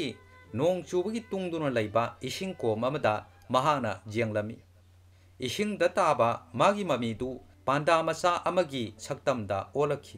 khibagi tungduna laiba ising ko mamada mahana jenglami ising da taba magi mamidu panda masa amagi saktamda olakhi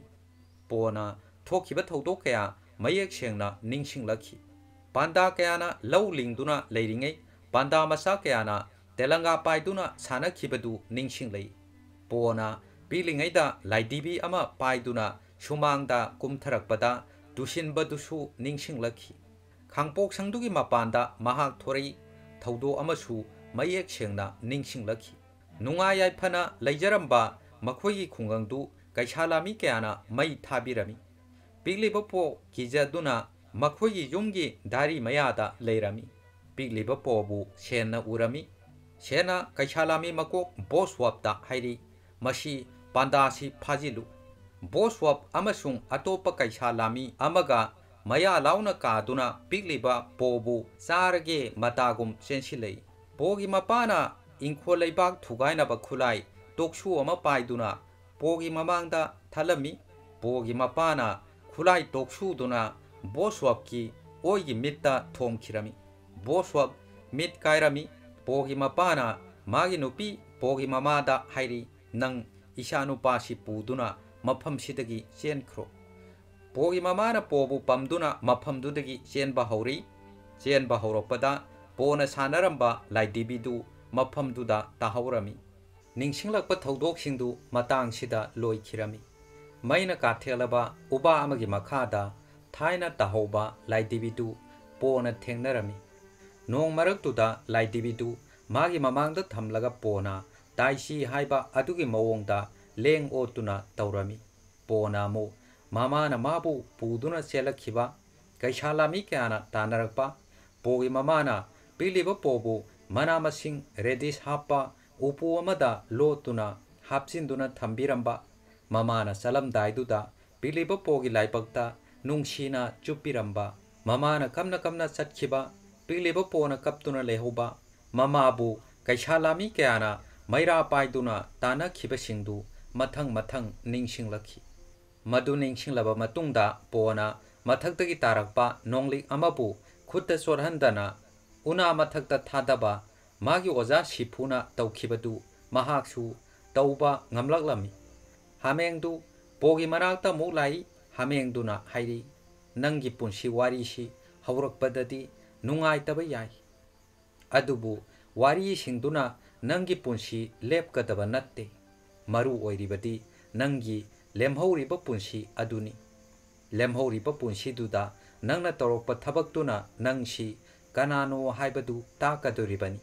pona thokhiba thodok kaya mayek sengna ningsinglakhi panda kayana lawlingduna leiringai panda masa kayana telanga paiduna sanakhibadu ningsinglei pona pilingaida laidibi ama paiduna sumangda kumtharakpada tusinbadusu ningsinglakhi khangpok sangdugi mapanda mahak thorei thaudo amasu mayek sengna ningsinglakhi nunga yaifana leijaramba makhoigi khungangdu kaishalami kayana mai thabirami pigliba po kijaduna makhoigi yumgi dari mayada leirami pigliba pobu senna urami sena kaishalami makok boswapta hairi mashi pandasi phajilu boswap amasung atopa kaishalami amaga maya launa kaduna pigliba pobu sarage matagum sensilei pogi mapana ingkholeibak thugaina ba khulai toksu ama paiduna pogi mamangda thalami pogi mapana khulai toksu duna boswap ki oigi mitta thomkhirami boswap mit kairami pogi mapana magi nupi pogi mamada hairi nang isanu pasi puduna mafam sidagi chenkhro pogi mamana pobu pamduna mafam dudagi chenba hauri chenba hauropada pona sanaramba laidibidu mafam duda tahaurami ningsinglakpa thodok singdu matang sida loikhirami maina kathelaba uba amagi makhada thaina tahoba laidibidu pona thengnarami nong maraktuda laidibidu magi mamangda thamlaga pona taisi haiba adugi mawongda leng otuna taurami pona mo mamana mabu puduna selakhiba kaishalami kyana tanarakpa pogi mamana piliba pobu mana masing redis hapa upu amada lotuna hapsinduna thambiramba mamana salamdaiduda piliba pogi laipakta nungsina chupiramba mamana kamna satkhiba piliba pona kaptuna lehoba mamabu kaishalami kyana maira paiduna tana khiba singdu mathang ningsinglakhi madu ningsinglaba matungda pona mathaktagi tarakpa nonglik amabu khutta sorhandana una mathakta thadaba magi oja sifuna taukhibadu mahaksu tauba ngamlaklami hamengdu pogi manakta mulai hamengduna hairi nangi punsi warisi haurakpadadi nungaitaba yai adubu wari singduna nangi punsi lepkadaba natte maru oiribadi nangi lemhauriba punsi aduni lemhauriba punsi duda nangna torokpa thabaktuna nangsi kanano haibadu takadoribani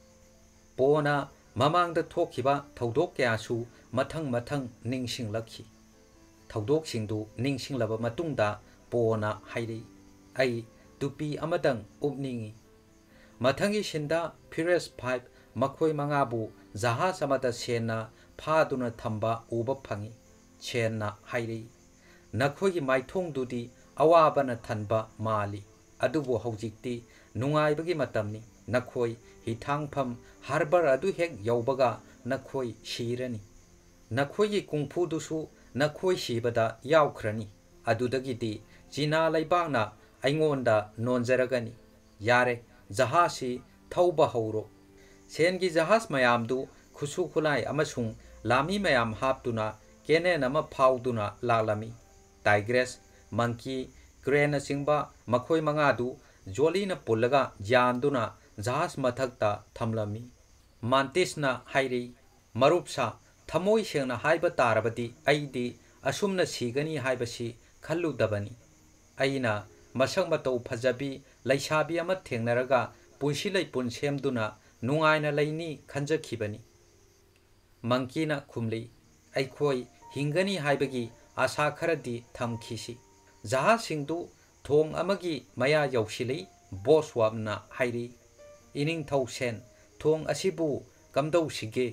pona mamangda thokhiba thodok kyasu mathang ningsinglakhi thodok singdu ningsinglaba matungda pona hairi ai tupi amadang upningi mathangi sinda Pires Pipe makhoi mangabu jahaz amada sena phaduna thamba uba phangi sena hairi nakhogi maithong dudi awabana thanba mali adubu haujikti नुंगाइबगी मतमनी नखोई हिथांगफम harbour अदु हेक यौबगा नखोई शीरनी नखोई kung fu दुसु नखोई शीबदा यावख्रनी अदुदगिदी चीना लैबागना अइंगोंदा नोंजरगनी यारे जहासी थौबा हौरो सेनगी जहाज मयामदु खुसु खुलाई अमसुंग लामी मयाम हापतुना केनेन अमा फाउदुना लालमी टाइग्रेस मंकी क्रेन सिंबा मखोई मंगादु जोलीना पुल्लगा जानदुना जहाज मथक्ता थमलमी मांटिसना हाइरी मरुपसा थमोई सेंगना हाइबा तारबदी अइदी असुमना सीगनी हाइबसी खल्लुदबनी अइना मसक मतौ फजबी लैसाबी अमा थेंगनरगा पुंसी लैपुन सेमदुना नुंगाइना लैनी खंजखिबनी मंकीना खुमली अइखोई हिंगनी हाइबगी आशा खरदी थमखिसी जहाज सिंदु थोंग अमगी मया यौसिली बोसवामना हाइरी इनिंग थौ सेन थोंग असिबु कमदौसिगे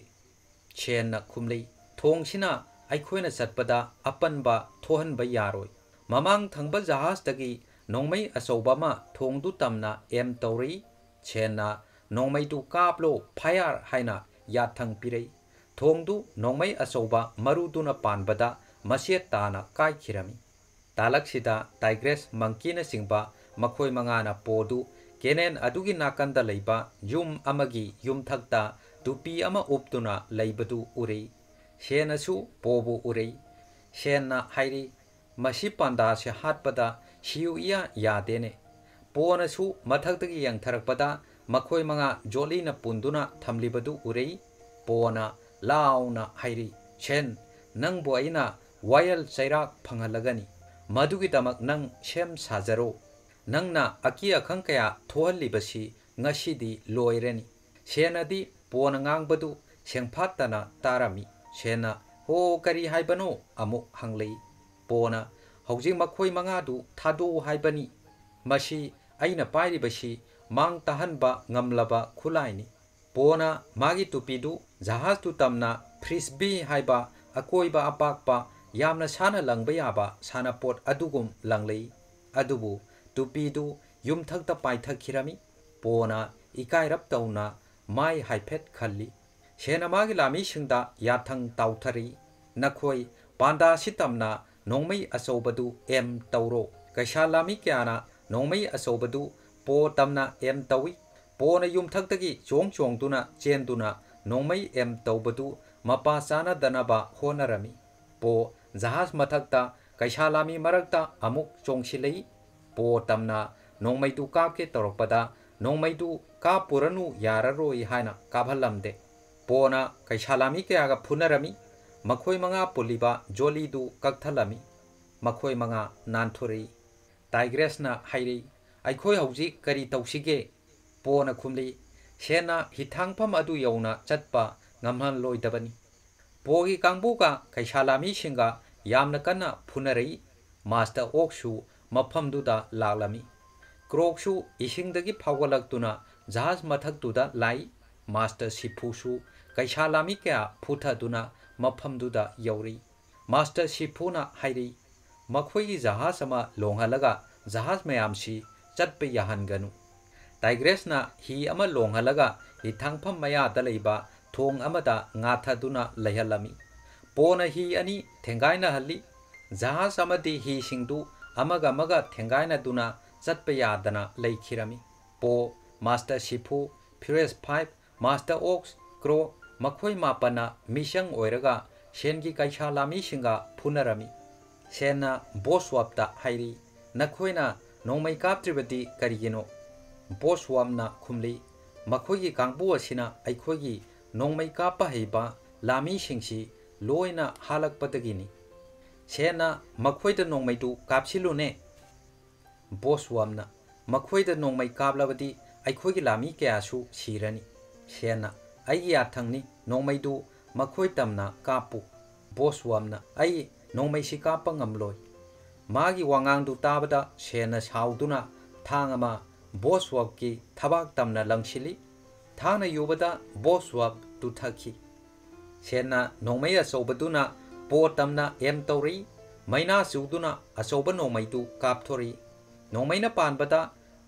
सेनना खुमली थोंगसिना अइखोइना चटपदा अपनबा थोहनबा यारोय ममांग थंगबा जहाजदगी नोंमै अचौबमा थोंदु तमना एम तौरी सेनना नोंमैदु कापलो फायर हाइना याथंग पिरई थोंदु नोंमै अचौबा मरुदुना पानबदा मसेत ताना काइखिरमी तालक्सिदा टाइग्रेस मंकीना सिंबा मखोई मंगाना पोदु केनेन अदुगी नाकंदा लैबा युम अमगी युमथक्ता तुपी अमा उपतुना लैबदु उरई सेनसु पोबु उरई सेनना हाइरी मसी पांदा से हाटपदा सियुइया यादेने पोनसु मथक्तगी यंगथरकपदा मखोई मंगा जोलीना पुंदुना थमलिबदु उरई पोना लाउना हाइरी सेन नंगबो अइना वायल चैराक फंगलगनी मधुगिदमक नंग सेम साजरो नंगना अकी अखंग कया थोहलिबसी ngasiदी लोइरेनी सेनदी पोन ngangbadu सेंफातना तारामी सेना हो करी हाइबनो अमु हंगलई पोना हौजिक मखोई मंगादु थादो हाइबनी मसी अइना पाइरिबसी मांग ताहनबा ngamlaba खुलाइनी पोना मागी तुपीदु जहाजतु तमना फ्रिस्बी हाइबा अकोइबा अपाकपा यामना साना लंगबा याबा साना पोट अदुगुम लंगलई अदुबु तुपीदु युमथक्ता पाइथखिरमी पोना इकाइरप तौना माइ हाइफेट खल्ली सेना मागी लामी सिंगदा याथंग ताउथरी नखोई पांदा सितमना नोंमै अचौबदु एम तौरो कैसा लामी क्याना नोंमै अचौबदु पो तमना एम तौई पोना युमथक्तगी चोंग चोंगदुना चेंदुना नोंमै एम तौबदु मपा चाना दनबा होनरमी पो जहाज मथक्ता कैसा लामी मरक्ता अमुक चोंगसिलई पो तमना नोंमैदु कापके तौरपदा नोंमैदु कापुरनु याररोई हाइना काभलमदे पोना कैसा लामी कयागा फुनरमी मखोई मंगा पुलिबा जोलीदु कक्थलमी मखोई मंगा नानथुरी टाइग्रेसना हाइरी अइखोई हौजी करी तौसिगे पोना खुमली सेना हिथांगफम अदु यौना चटपा ngamhan loidabani पोगी कांगबुगा कैसा लामी सिंगा यामना कन्ना फुनरई मास्टर ओक्सु मफमदुदा लागलमी क्रोक्सु इसिंगदगी फावगलक्तुना जहाज मथक्तुदा लाई मास्टर सिफुसु कैसा लामी क्या फुथदुना मफमदुदा यौरी मास्टर सिफुना हाइरी मखोई जहाज अमा लोंहलगा जहाज मयामसी चटपे याहनगनु टाइग्रेसना ही अमा लोंहलगा हिथांगफम मयादा लैबा थोंग अमदा ngathaduna लैहलमी पोना ही अनि थेंगाइना हल्ली जहाज अमदी ही सिंगदु अमगा मगा थेंगाइना दुना चटपे यादना लैखिरमी पो मास्टर सिफु फ्यूरेस 5 मास्टर ओक्स क्रो मखोई मापना मिशंग ओइरगा सेनगी कैसा लामी सिंगा फुनरमी सेना बोसवापता हाइरी नखोइना नोंमै कापत्रिबदी करिगिनो बोसवामना खुमली मखोई कांगबु असिना अइखोई नोंमै कापा हेबा लामी सिंगसी लोइना हालकपदगिनी सेना मखोइदा नोंमैदु कापसिलुने बोसवामना मखोइदा नोंमै कापलबदी अइखोई लामी कयासु सिरनी सेना अइगी याथंगनी नोंमैदु मखोई तमना कापु बोसवामना अइ नोंमैसी कापा ngamloi मागी वांगांगदु ताबदा सेना साउदुना थांगमा बोसवाकी थबाक तमना लंगसिली थाना युबदा बोसवाब तुथखी सेना नोंमै अचौबदुना पो तमना एम तौरी मैना चुदुना अचौब नोंमैदु कापथोरी नोंमैना पानबदा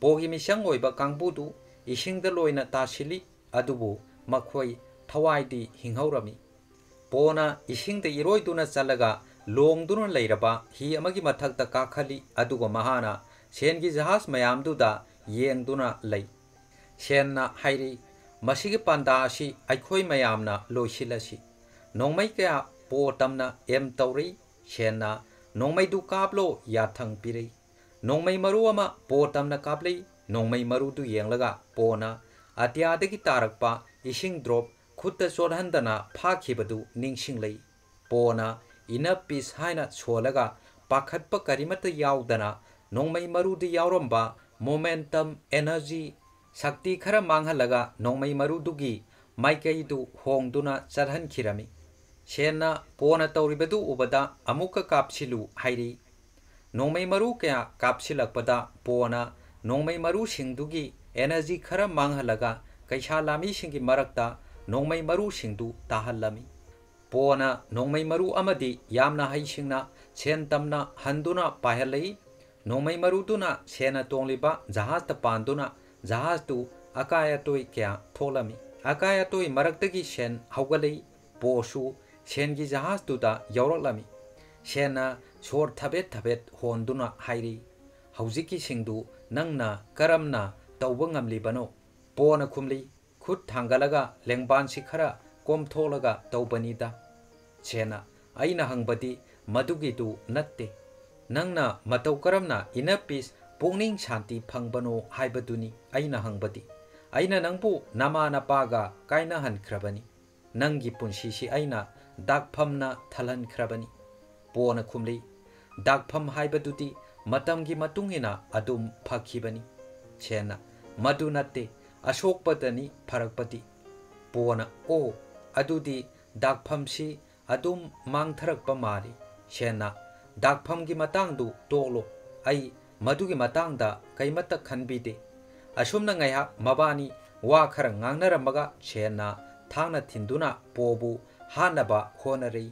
पोगी मिशंग ओइबा कांगबुदु इसिंगदा लोइना तासिली अदुबु मखोई थवाइदी हिंहौरमी पोना इसिंगदा इरोइदुना चलगा लोंगदुना लेरबा हि अमगी मथक्ता काखली अदुगो महाना सेनगी जहाज मयामदुदा येंगदुना लई सेनना हाइरी मसिगे पांदा असि अखोई मयामना लोइसिलसि नोंमै कया पो तमना एम तौरी सेनना नोंमैदु कापलो याथंग पिरई नोंमै मरु अमा पो तमना कापलै नोंमै मरुदु येंगलगा पोना अत्यादगी तारकपा इसिंग ड्रॉप खुद चोरहंदना फाखिबदु निंगसिंगलै पोना इनप पीस हाइना सोलगा पाखतप करिमत यावदना नोंमै मरुदु यावरंबा मोमेंटम एनर्जी शक्ति खरा मांगहलगा नोंमै मरुदुगी माइकैदु होंगदुना चरहनखिरमी सेना पोना तौरिबदु उबदा अमुक कापसिलु हाइरी नोंमै मरु कया कापसिलकपदा पोना नोंमै मरु सिंगदुगी एनर्जी खरा मांगहलगा कैसा लामी सिंगी मरकता नोंमै मरु सिंगदु ताहल्लमी पोना नोंमै मरु अमदी यामना हाइसिंगना सेन तमना हंदुना पाहलई नोंमै मरुदुना सेना तोंलिबा जहाज त पांदुना जहाज तु अकायतोय क्या थोलमी अकायतोय मरकतगी सेन हौगलई पोसु सेनगी जहाज तुदा यौरलमी सेना सोर थबेत थबेत होंदुना हाइरी हौजिकी सिंगदु नंगना करमना तौब ngamlibano पोना खुमली खुद थांगलगा लेंगबानसि खरा कोमथोलगा तौबनीदा सेना अइना हंगबदी मदुगिदु नत्ते नंगना मतौ करमना इना पीस पुंगनिंग शांति फंगबनो हाइबदुनी अइना हंगबदी अइना नंगबु नमा नपागा काइना हनख्रबनी नंगी पुंसीसी अइना दागफमना थलहनख्रबनी पोना खुमली दागफम हाइबदुदी मतमगी मतुंगिना अदुम फखिबनी सेना मदु नत्ते अशोकपदनी फरकपति पोना ओ अदुदी दागफमसी अदुम मांगथरकप मारी सेना दागफमगी मतांगदु तोलो आई मदुगी मतांगदा कैमत खनबीदे असुमना ngaiha mabani wa khara ngangnaramaga सेना थांगना थिंदुना पोबु हानबा होनरई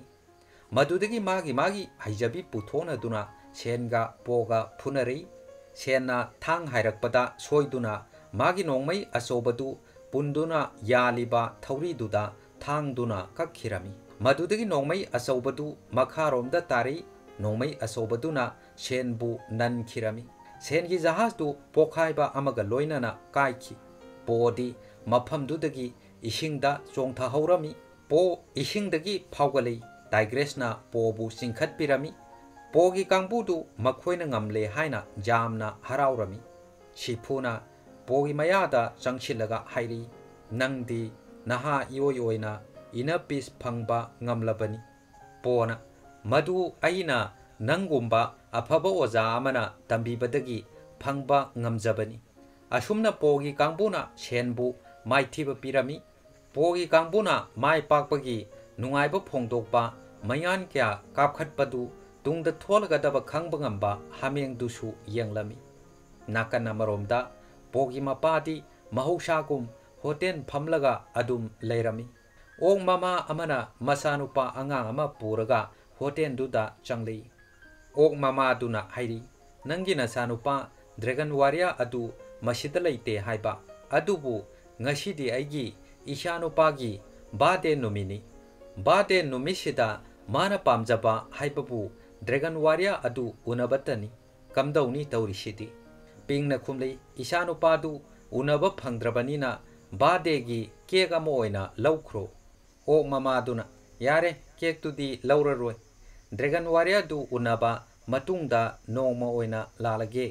मदुदगी मागी मागी हाइजबी पुथोनदुना सेनगा पोगा फुनरई सेना थांग हाइरकपदा सोइदुना मागी नोंमै अचौबदु पुंदुना यालिबा थौरीदुदा थांगदुना कखिरमी मदुदगी नोंमै अचौबदु मखारोमदा तारी नोंमै अचौबदुना सेनबु ननखिरमी सेनगी जहाजदु पोखाइबा अमगा लोइनना काइखि पोदी मफमदुदगी इसिंगदा चोंथहौरमी पो इसिंगदगी फावगलै टाइग्रेसना पोबु चिंखतपिरमी पोगी कांगबुदु मखोइना ngamle हाइना जामना हराउरमी सिफुना पोगी मयादा चंगसिलगा हाइरी नंगदी नहा इओइओइना इना पीस फंगबा ngamलबनी पोना मदु अइना नंगुंबा अफबा ओजा अमना तंबीबदगी फंगबा ngamजबनी असुमना पोगी कांगबुना सेनबु माइथिबा पिरमी पोगी कांगबुना माइ पाकपगी नुंगाइबा फोंदोकपा मयान क्या कापखतपदु तुंगदा थोलगदब खंगबा ngamba हामेंगदुसु येंगलमी नाकन अमरोमदा पोगी मपादी महौसागुम होटेल फमलगा अदुम लेरमी ओंग मामा अमना मसानुपा अंगांग अमा पुरगा होटेल दुदा चंगलई ओंग मामा दुना हाइरी नंगी नसानुपा ड्रैगन वारिया अदु मसिदा लेते हाइबा अदुबु ngashidi aigi ishanupagi bade numini bade numisida mana pamjaba haibabu dragon warrior adu unabatani kamdauni taurisidi pingna khumlei ishanupadu unaba phangdrabanina bade gi kek ama oina laukhro o mama duna yare kek tudi lauraroi dragon warrior du unaba matungda nongma oina lalage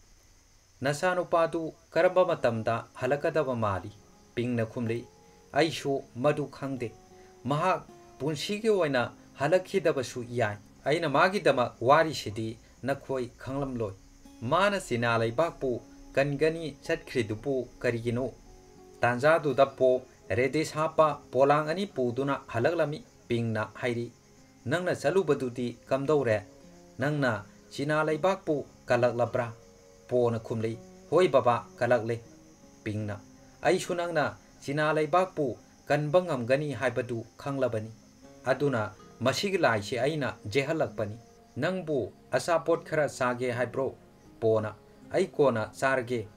नसानुपादु करबा मतमदा हलकदब माली पिंगना खुमले आइसु मदु खंगदे महा पुंसीगे ओइना हलखिदबसु याय अइना मागिदमा वारिसिदी नखोय खंगलमलोय माना सिना लैबाकपु कनगनी चटख्रिदुपु करिगिनो तांजादुदपो reddish हापा पोलांग अनि पुदुना हलगलमी पिंगना हाइरी नंगना चलुबदुदी कमदौरे नंगना सिना लैबाकपु कलगलब्रा पोना खुमले होय बाबा कलगले पिंगना आई सुनंगना चिना लैबाकपु कनबा ngamgani हाइबदु खंगलबनी अदुना मसिगी लाइसे आइना जेहलकपनी नंगबु असापोट खरा सागे हाइब्रो पोना आई कोना चारगे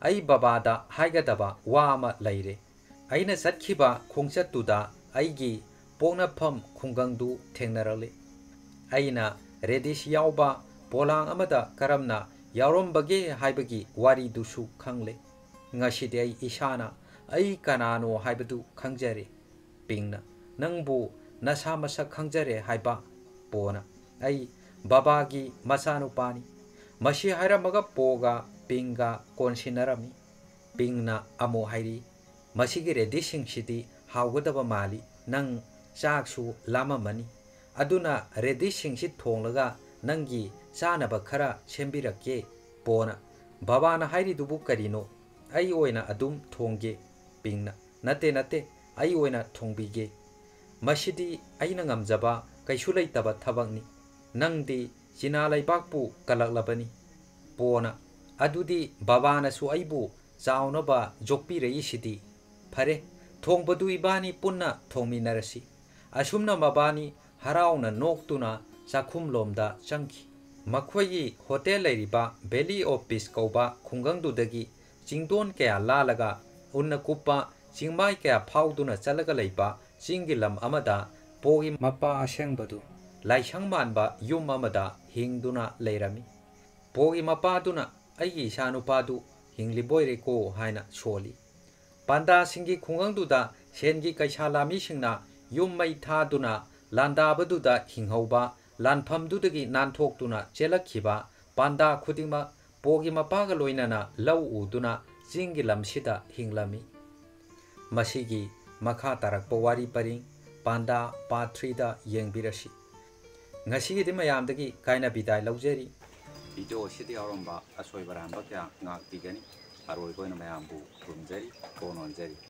ai babada haigadaba wa ama leire aina satkiba khongchattuda aigi poknafam khungangdu thengnarale aina redish yauba polang amada karamna yaurambage haibagi wari dusu khangle ngashide ai isana ai kanano haibadu khangjare pingna nangbu nasa masa khangjare haiba pona ai babagi masanu pani mashi hairamaga poga pinga konsinarami pingna amo hairi masigi redishing sidi haugadaba mali nang chaksu lamamani aduna redishing si thonglaga nangi chanaba khara sembirake pona babana hairi dubu karino ai oina adum thongge pingna nate ai oina thongbige masidi aina ngamjaba kaisu leitaba thabakni nangdi china laibakpu kalaklabani pona adudi babana su aibu chaunaba jokpi rei sidi phare thongbadu ibani punna thongminarasi asumna mabani harauna noktuna chakhum lomda changki makhoi hotel leiriba valley of peace kauba khungangdudagi chingdon kaya lalaga unna kuppa chingmai kaya phauduna chalaga leiba chingilam amada pogi mapa asengbadu laisang manba yum amada hingduna leirami pogi mapa duna aigi sanupadu hingliboire ko haina soli panda singi khungangduda sengi kaisalami singna yum mai thaduna landabduda hinghauba lanphamdudagi nanthokduna chelakhiba panda khudingma pogi mapaga loinana lau uduna chingilam sida hinglami masigi makha tarakpa wari paring panda part 3 da yengbirasi ngasi di mayamdagi kaina bidai laujeri video sidi aromba asoi baramba kya ngak tigani aroi koina mayambu rumjeri kononjeri